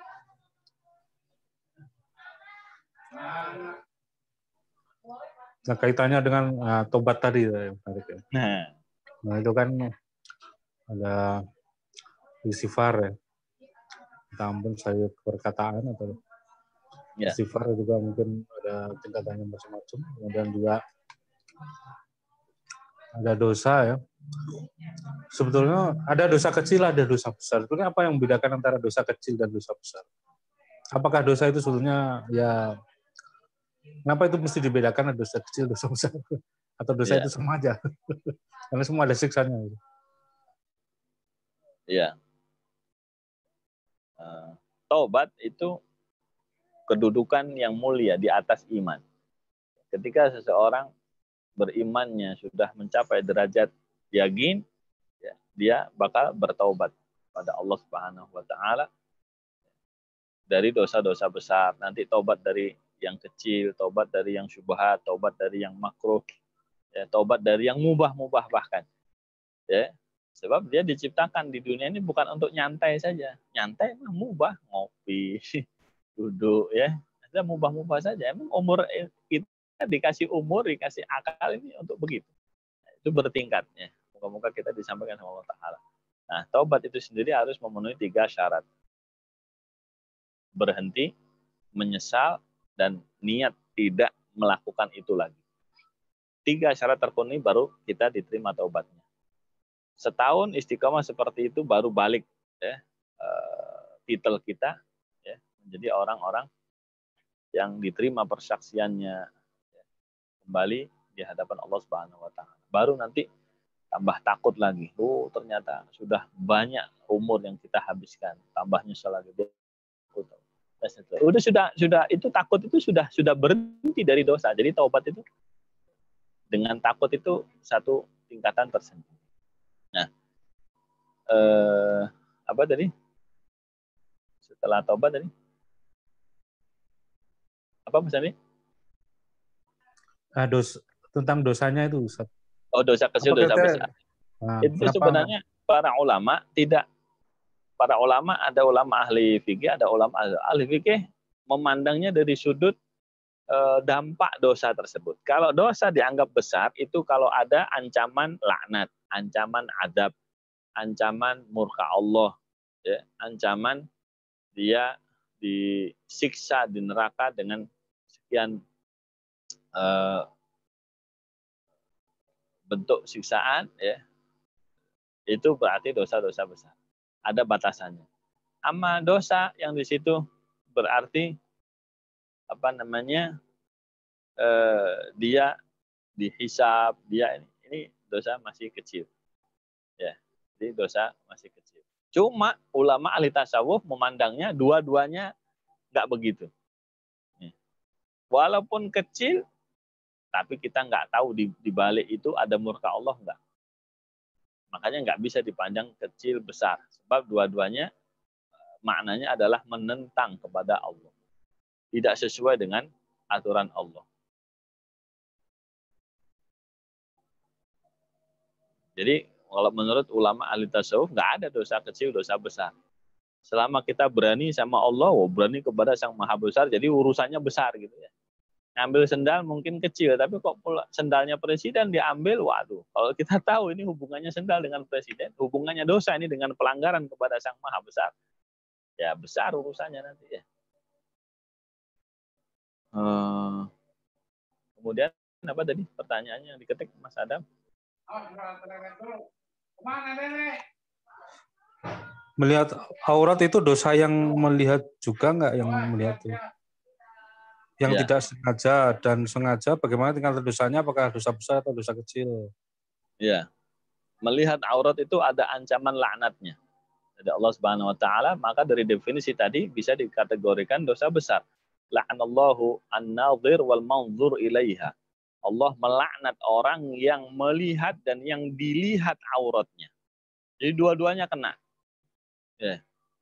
Nah, kaitannya dengan tobat tadi ya. Nah, itu kan ada istighfar ya. Minta ampun saya perkataan atau istighfar juga mungkin ada tingkatannya macam-macam. Kemudian juga ada dosa ya. Sebetulnya ada dosa kecil, ada dosa besar. Sebetulnya apa yang membedakan antara dosa kecil dan dosa besar? Apakah dosa itu sebetulnya ya, kenapa itu mesti dibedakan ada dosa kecil, dosa besar? Atau dosa itu sama aja? Karena semua ada siksanya. Iya. Taubat itu kedudukan yang mulia di atas iman. Ketika seseorang berimannya sudah mencapai derajat yakin, ya, dia bakal bertaubat pada Allah Subhanahu Wa Taala dari dosa-dosa besar. Nanti taubat dari yang kecil, taubat dari yang syubhat, taubat dari yang makruh, ya, taubat dari yang mubah-mubah bahkan. Ya, sebab dia diciptakan di dunia ini bukan untuk nyantai saja. Nyantai mah mubah, ngopi, duduk, ya. Ada mubah-mubah saja. Emang umur kita dikasih umur, dikasih akal ini untuk begitu. Itu bertingkatnya. Moga-moga kita disampaikan sama Allah Ta'ala. Nah, taubat itu sendiri harus memenuhi 3 syarat. Berhenti, menyesal, dan niat tidak melakukan itu lagi. 3 syarat terpenuhi baru kita diterima taubatnya. Setahun istiqomah seperti itu baru balik, ya, titel kita, ya, menjadi orang-orang yang diterima persaksiannya, ya, kembali di hadapan Allah Subhanahu wa taala. Baru nanti tambah takut lagi. Oh, ternyata sudah banyak umur yang kita habiskan. Tambah nyesal lagi. Udah sudah itu takut itu sudah berhenti dari dosa. Jadi taubat itu dengan takut itu satu tingkatan tersendiri. Nah, apa tadi? Setelah taubat tadi? Apa misalnya? Tentang dosanya itu, Ustaz. Oh, dosa kecil, dosa besar. Nah, itu sebenarnya para ulama ada ulama ahli fikih, ada ulama ahli fikih memandangnya dari sudut dampak dosa tersebut. Kalau dosa dianggap besar itu kalau ada ancaman laknat, ancaman adab, ancaman murka Allah, ya, ancaman dia disiksa di neraka dengan sekian bentuk siksaan, ya, itu berarti dosa-dosa besar. Ada batasannya. Ama dosa yang di situ berarti apa namanya dia dihisab, dia ini dosa masih kecil, ya. Jadi dosa masih kecil. Cuma ulama ahli tasawuf memandangnya dua-duanya nggak begitu. Walaupun kecil, tapi kita nggak tahu di balik itu ada murka Allah nggak. Makanya nggak bisa dipandang kecil besar. Sebab dua-duanya maknanya adalah menentang kepada Allah. Tidak sesuai dengan aturan Allah. Jadi kalau menurut ulama ahli tasawuf nggak ada dosa kecil, dosa besar. Selama kita berani sama Allah, berani kepada Sang Maha Besar, jadi urusannya besar gitu ya. Ngambil sendal mungkin kecil, tapi kok sendalnya presiden diambil, waduh. Kalau kita tahu ini hubungannya sendal dengan presiden, hubungannya dosa ini dengan pelanggaran kepada Sang Maha Besar, ya besar urusannya nanti ya. Kemudian apa tadi pertanyaannya yang diketik Mas Adam? Melihat aurat itu dosa yang melihat juga nggak yang melihat itu? Yang Ya. Tidak sengaja dan sengaja, bagaimana tingkatan dosanya? Apakah dosa besar atau dosa kecil? Ya, melihat aurat itu ada ancaman laknatnya dari Allah Subhanahu Wa Taala. Maka dari definisi tadi bisa dikategorikan dosa besar. La'anallahu an-nadhir wal manzur ilaiha. Allah melaknat orang yang melihat dan yang dilihat auratnya. Jadi dua-duanya kena. Ya.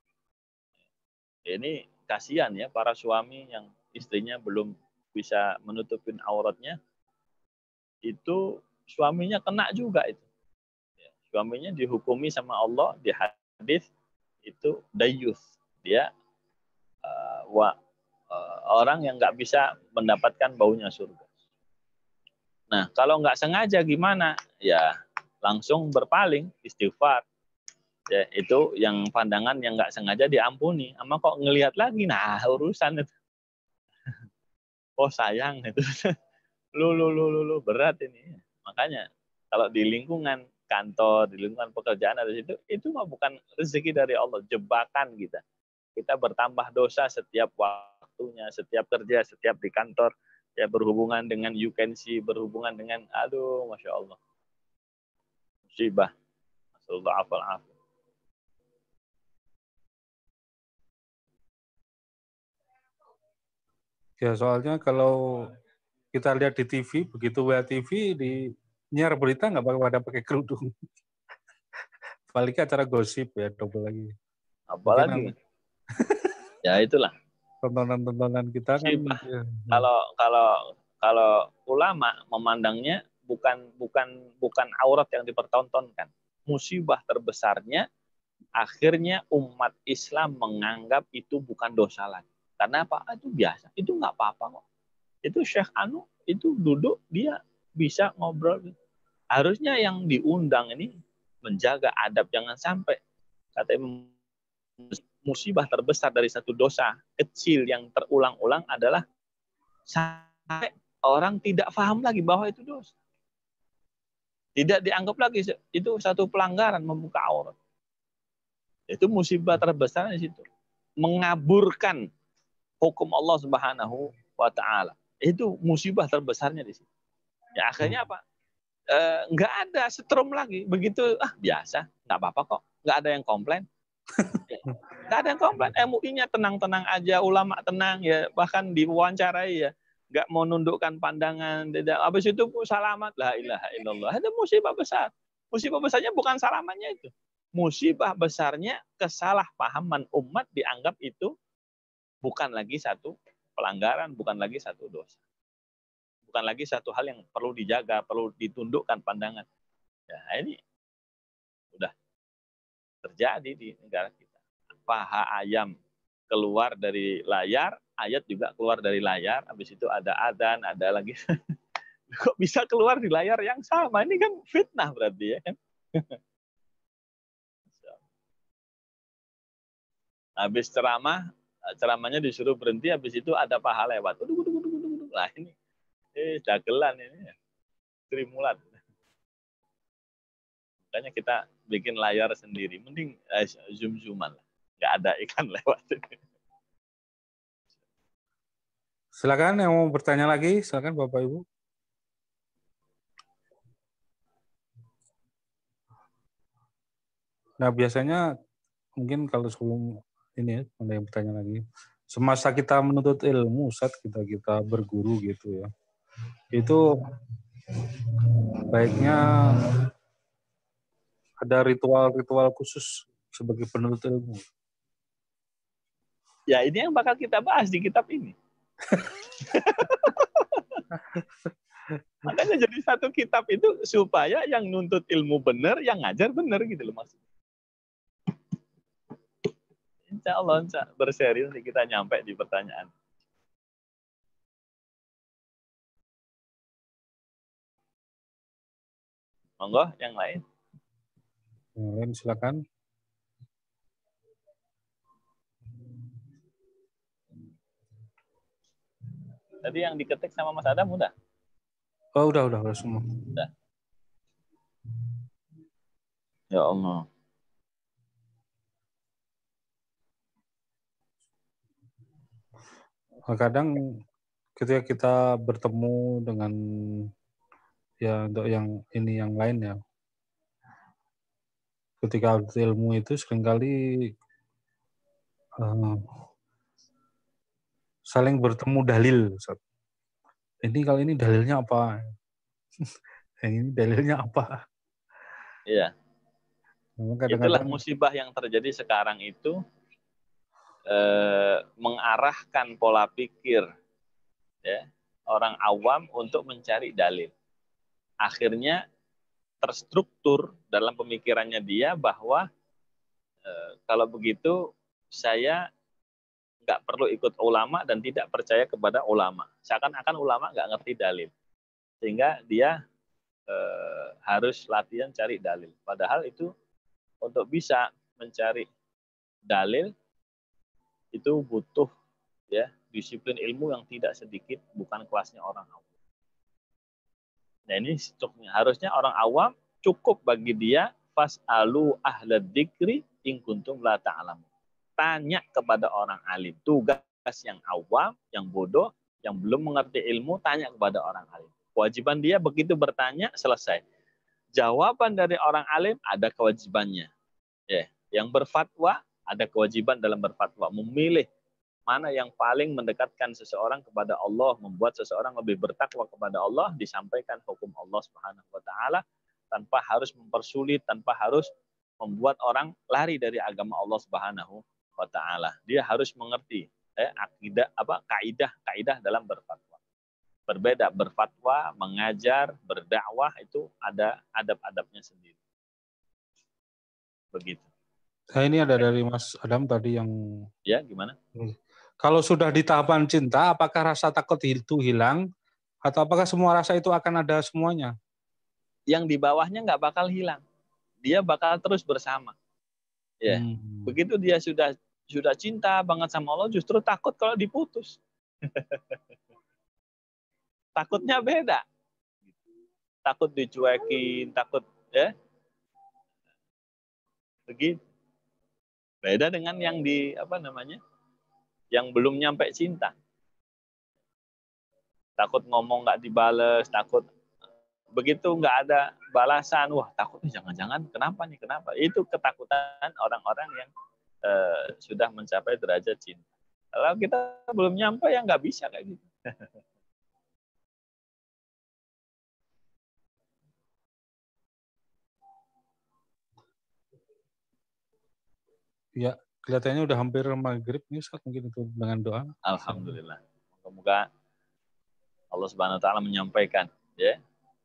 Ini kasihan ya para suami yang istrinya belum bisa menutupin auratnya, itu suaminya kena juga itu. Ya, suaminya dihukumi sama Allah di hadis itu dayus, dia orang yang nggak bisa mendapatkan baunya surga. Nah kalau nggak sengaja gimana? Ya langsung berpaling, istighfar. Ya, itu yang pandangan yang nggak sengaja diampuni. Ama kok ngelihat lagi, nah urusan itu. Oh sayang itu. Lu berat ini. Makanya kalau di lingkungan kantor, di lingkungan pekerjaan ada itu mah bukan rezeki dari Allah, jebakan kita. Kita bertambah dosa setiap waktunya, setiap kerja, setiap di kantor, ya berhubungan dengan you can see, berhubungan dengan aduh Masya Allah. Musibah. Masallah afal. Ya soalnya kalau kita lihat di TV, begitu WTV di nyiar berita nggak pada pakai kerudung. Apalagi acara gosip ya, double lagi. Apalagi? Ya itulah. Tontonan kita kan. Ya. Kalau ulama memandangnya bukan aurat yang dipertontonkan. Musibah terbesarnya akhirnya umat Islam menganggap itu bukan dosa lagi. Karena apa? Itu biasa. Itu nggak apa-apa kok. Itu Syekh Anu itu duduk dia bisa ngobrol. Harusnya yang diundang ini menjaga adab, jangan sampai katanya musibah terbesar dari satu dosa kecil yang terulang-ulang adalah sampai orang tidak paham lagi bahwa itu dosa. Tidak dianggap lagi itu satu pelanggaran membuka aurat. Itu musibah terbesar di situ. Mengaburkan hukum Allah Subhanahu wa taala. Itu musibah terbesarnya di situ. Ya akhirnya apa? Nggak ada setrum lagi. Begitu biasa, nggak apa-apa kok. Nggak ada yang komplain. Nggak ada yang komplain. MUI-nya tenang-tenang aja, ulama tenang ya, bahkan diwawancarai ya. Nggak mau nundukkan pandangan. Habis itu salamat. La ilaha illallah. Ada musibah besar. Musibah besarnya bukan salamannya itu. Musibah besarnya kesalahpahaman umat dianggap itu bukan lagi satu pelanggaran, bukan lagi satu dosa. Bukan lagi satu hal yang perlu dijaga, perlu ditundukkan pandangan. Ya, ini udah terjadi di negara kita. Paha ayam keluar dari layar, ayat juga keluar dari layar, habis itu ada adzan, ada lagi. Kok bisa keluar di layar yang sama? Ini kan fitnah berarti ya kan? Habis ceramahnya disuruh berhenti, habis itu ada paha lewat. Lah ini dagelan ini. Sri Mulat. Makanya kita bikin layar sendiri. Mending zoom-zooman lah. Nggak ada ikan lewat. Silakan yang mau bertanya lagi, silakan Bapak Ibu. Nah, biasanya mungkin kalau sebelum ini ya, ada yang bertanya lagi. Semasa kita menuntut ilmu, saat kita berguru gitu ya. Itu baiknya ada ritual-ritual khusus sebagai penuntut ilmu. Ya ini yang bakal kita bahas di kitab ini. Makanya jadi satu kitab itu supaya yang nuntut ilmu benar, yang ngajar benar gitu loh maksudnya. Insya Allah berseri nanti kita nyampe di pertanyaan. Monggo yang lain. Yang lain silakan. Tadi yang diketik sama Mas Adam udah? Oh, udah semua. Udah. Ya Allah. Kadang ketika kita bertemu dengan ya untuk yang ini yang lain ya, ketika ilmu itu seringkali saling bertemu dalil. Ini kalau ini dalilnya apa? Yang ini dalilnya apa? Iya. Itulah Kadang-kadang musibah yang terjadi sekarang itu mengarahkan pola pikir ya, orang awam untuk mencari dalil. Akhirnya terstruktur dalam pemikirannya dia bahwa kalau begitu saya nggak perlu ikut ulama dan tidak percaya kepada ulama. Seakan-akan ulama nggak ngerti dalil. Sehingga dia harus latihan cari dalil. Padahal itu untuk bisa mencari dalil itu butuh ya disiplin ilmu yang tidak sedikit, bukan kelasnya orang awam. Nah ini harusnya orang awam cukup bagi dia fas'alu ahla dzikri in kuntum la ta'lamun. Tanya kepada orang alim. Tugas yang awam, yang bodoh, yang belum mengerti ilmu, tanya kepada orang alim. Kewajiban dia begitu bertanya, selesai. Jawaban dari orang alim ada kewajibannya. Ya, yang berfatwa ada kewajiban dalam berfatwa. Memilih mana yang paling mendekatkan seseorang kepada Allah, membuat seseorang lebih bertakwa kepada Allah, disampaikan hukum Allah Subhanahu wa taala tanpa harus mempersulit, tanpa harus membuat orang lari dari agama Allah Subhanahu wa taala. Dia harus mengerti kaidah dalam berfatwa. Berbeda berfatwa, mengajar, berdakwah itu ada adab-adabnya sendiri. Begitu. Nah, ini ada dari Mas Adam tadi yang ya gimana? Kalau sudah di tahapan cinta, apakah rasa takut itu hilang atau apakah semua rasa itu akan ada semuanya? Yang di bawahnya nggak bakal hilang. Dia bakal terus bersama. Ya. Begitu dia sudah cinta banget sama Allah, justru takut kalau diputus. Takutnya beda. Takut dicuekin, takut ya. Begitu. Beda dengan yang yang belum nyampe cinta. Takut ngomong nggak dibales, takut begitu nggak ada balasan, wah takutnya jangan-jangan kenapa nih, kenapa? Itu ketakutan orang-orang yang sudah mencapai derajat cinta. Kalau kita belum nyampe ya nggak bisa kayak gitu. Ya, kelihatannya udah hampir maghrib nih, Ustaz. Mungkin itu dengan doa. Alhamdulillah. Semoga Allah Subhanahu wa taala menyampaikan ya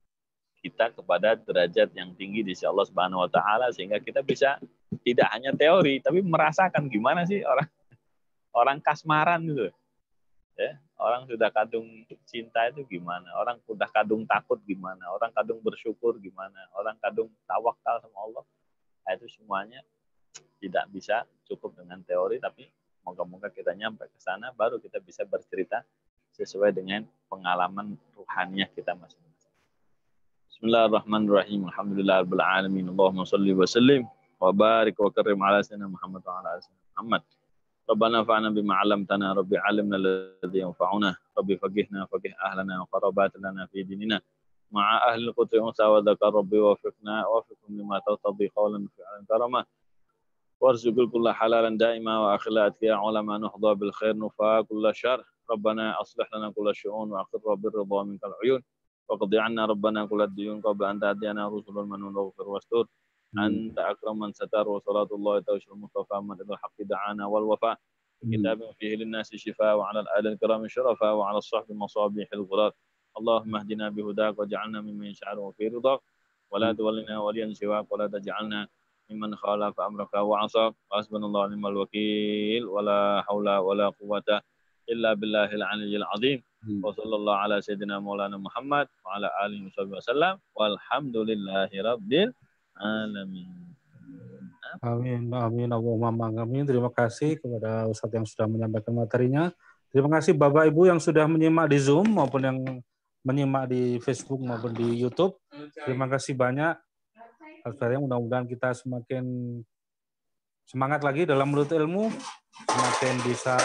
kita kepada derajat yang tinggi di sisi Allah Subhanahu wa taala sehingga kita bisa tidak hanya teori tapi merasakan gimana sih orang orang kasmaran gitu. Ya, orang sudah kadung cinta itu gimana? Orang sudah kadung takut gimana? Orang kadung bersyukur gimana? Orang kadung tawakal sama Allah. Nah, itu semuanya tidak bisa cukup dengan teori tapi moga-moga kita nyampe ke sana baru kita bisa bercerita sesuai dengan pengalaman ruhaniah kita masing-masing. Bismillahirrahmanirrahim. Alhamdulillahirabbil alamin. Allahumma shalli wa sallim wa barik wa karim ala sayyidina Muhammad wa ala ali Muhammad. Rabbana fa'na bima 'allamtana rabbi 'allimna alladhi yanfa'una rabbi faqihna faqih ahlana wa qarabatana fi dinina ma'a ahli al-qudri unsa wa dzakar rabbi wafiqna wafiqhum lima taqdi qawlan fi'lan karama warzuqul kulla halalan daima wa akhilat ya ulama nuhdha bil khair nufa kulla syarr rabbana aslih lana kulla syu'un wa aqir rabbir ridha minkal uyun wa qadi 'anna rabbana kulla diyun qabla an ta'tiyana rusulun manun waghfir wastur anta akraman satar wa salatullahi tawashul mustafa man idul haqqi da'ana wal wafa kitab fihi linnasi shifa wa 'ala al-ali al-kiram syarafa wa 'ala as-sahbi masabih al-ghurat Allahumma hdina bihudak waj'alna mimman yash'aru fi ridak wa la tuwallina waliyan siwak wa la taj'alna mimman khalafa amraka wa 'asak hasbunallahu wa ni'mal wakeel wa la haula wa la quwwata illa billahil 'aliyyil 'azim wa sallallahu ala sayyidina maulana Muhammad wa ala alihi wasallam walhamdulillahi rabbil alamin. Amin, amin, Allahumma amin. Terima kasih kepada Ustadz yang sudah menyampaikan materinya. Terima kasih Bapak Ibu yang sudah menyimak di Zoom maupun yang menyimak di Facebook maupun di YouTube. Terima kasih banyak. Mudah-mudahan kita semakin semangat lagi dalam menuntut ilmu, semakin bisa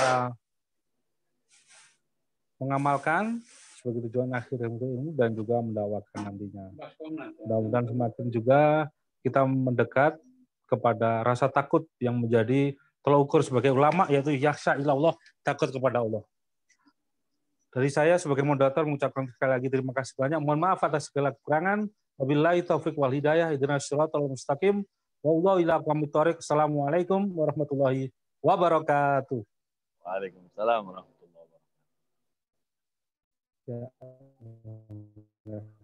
mengamalkan sebagai tujuan akhir ilmu dan juga mendakwakan nantinya. Mudah-mudahan semakin juga kita mendekat kepada rasa takut yang menjadi tolak ukur sebagai ulama, yaitu yakhsha ilallah, takut kepada Allah. Dari saya sebagai moderator mengucapkan sekali lagi terima kasih banyak. Mohon maaf atas segala kekurangan. Wabillahi taufiq wal hidayah. Ihdinas siratal mustaqim. Wallahu ila aqwamit thoriq. Assalamualaikum warahmatullahi wabarakatuh. Waalaikumsalam warahmatullahi wabarakatuh. Ya.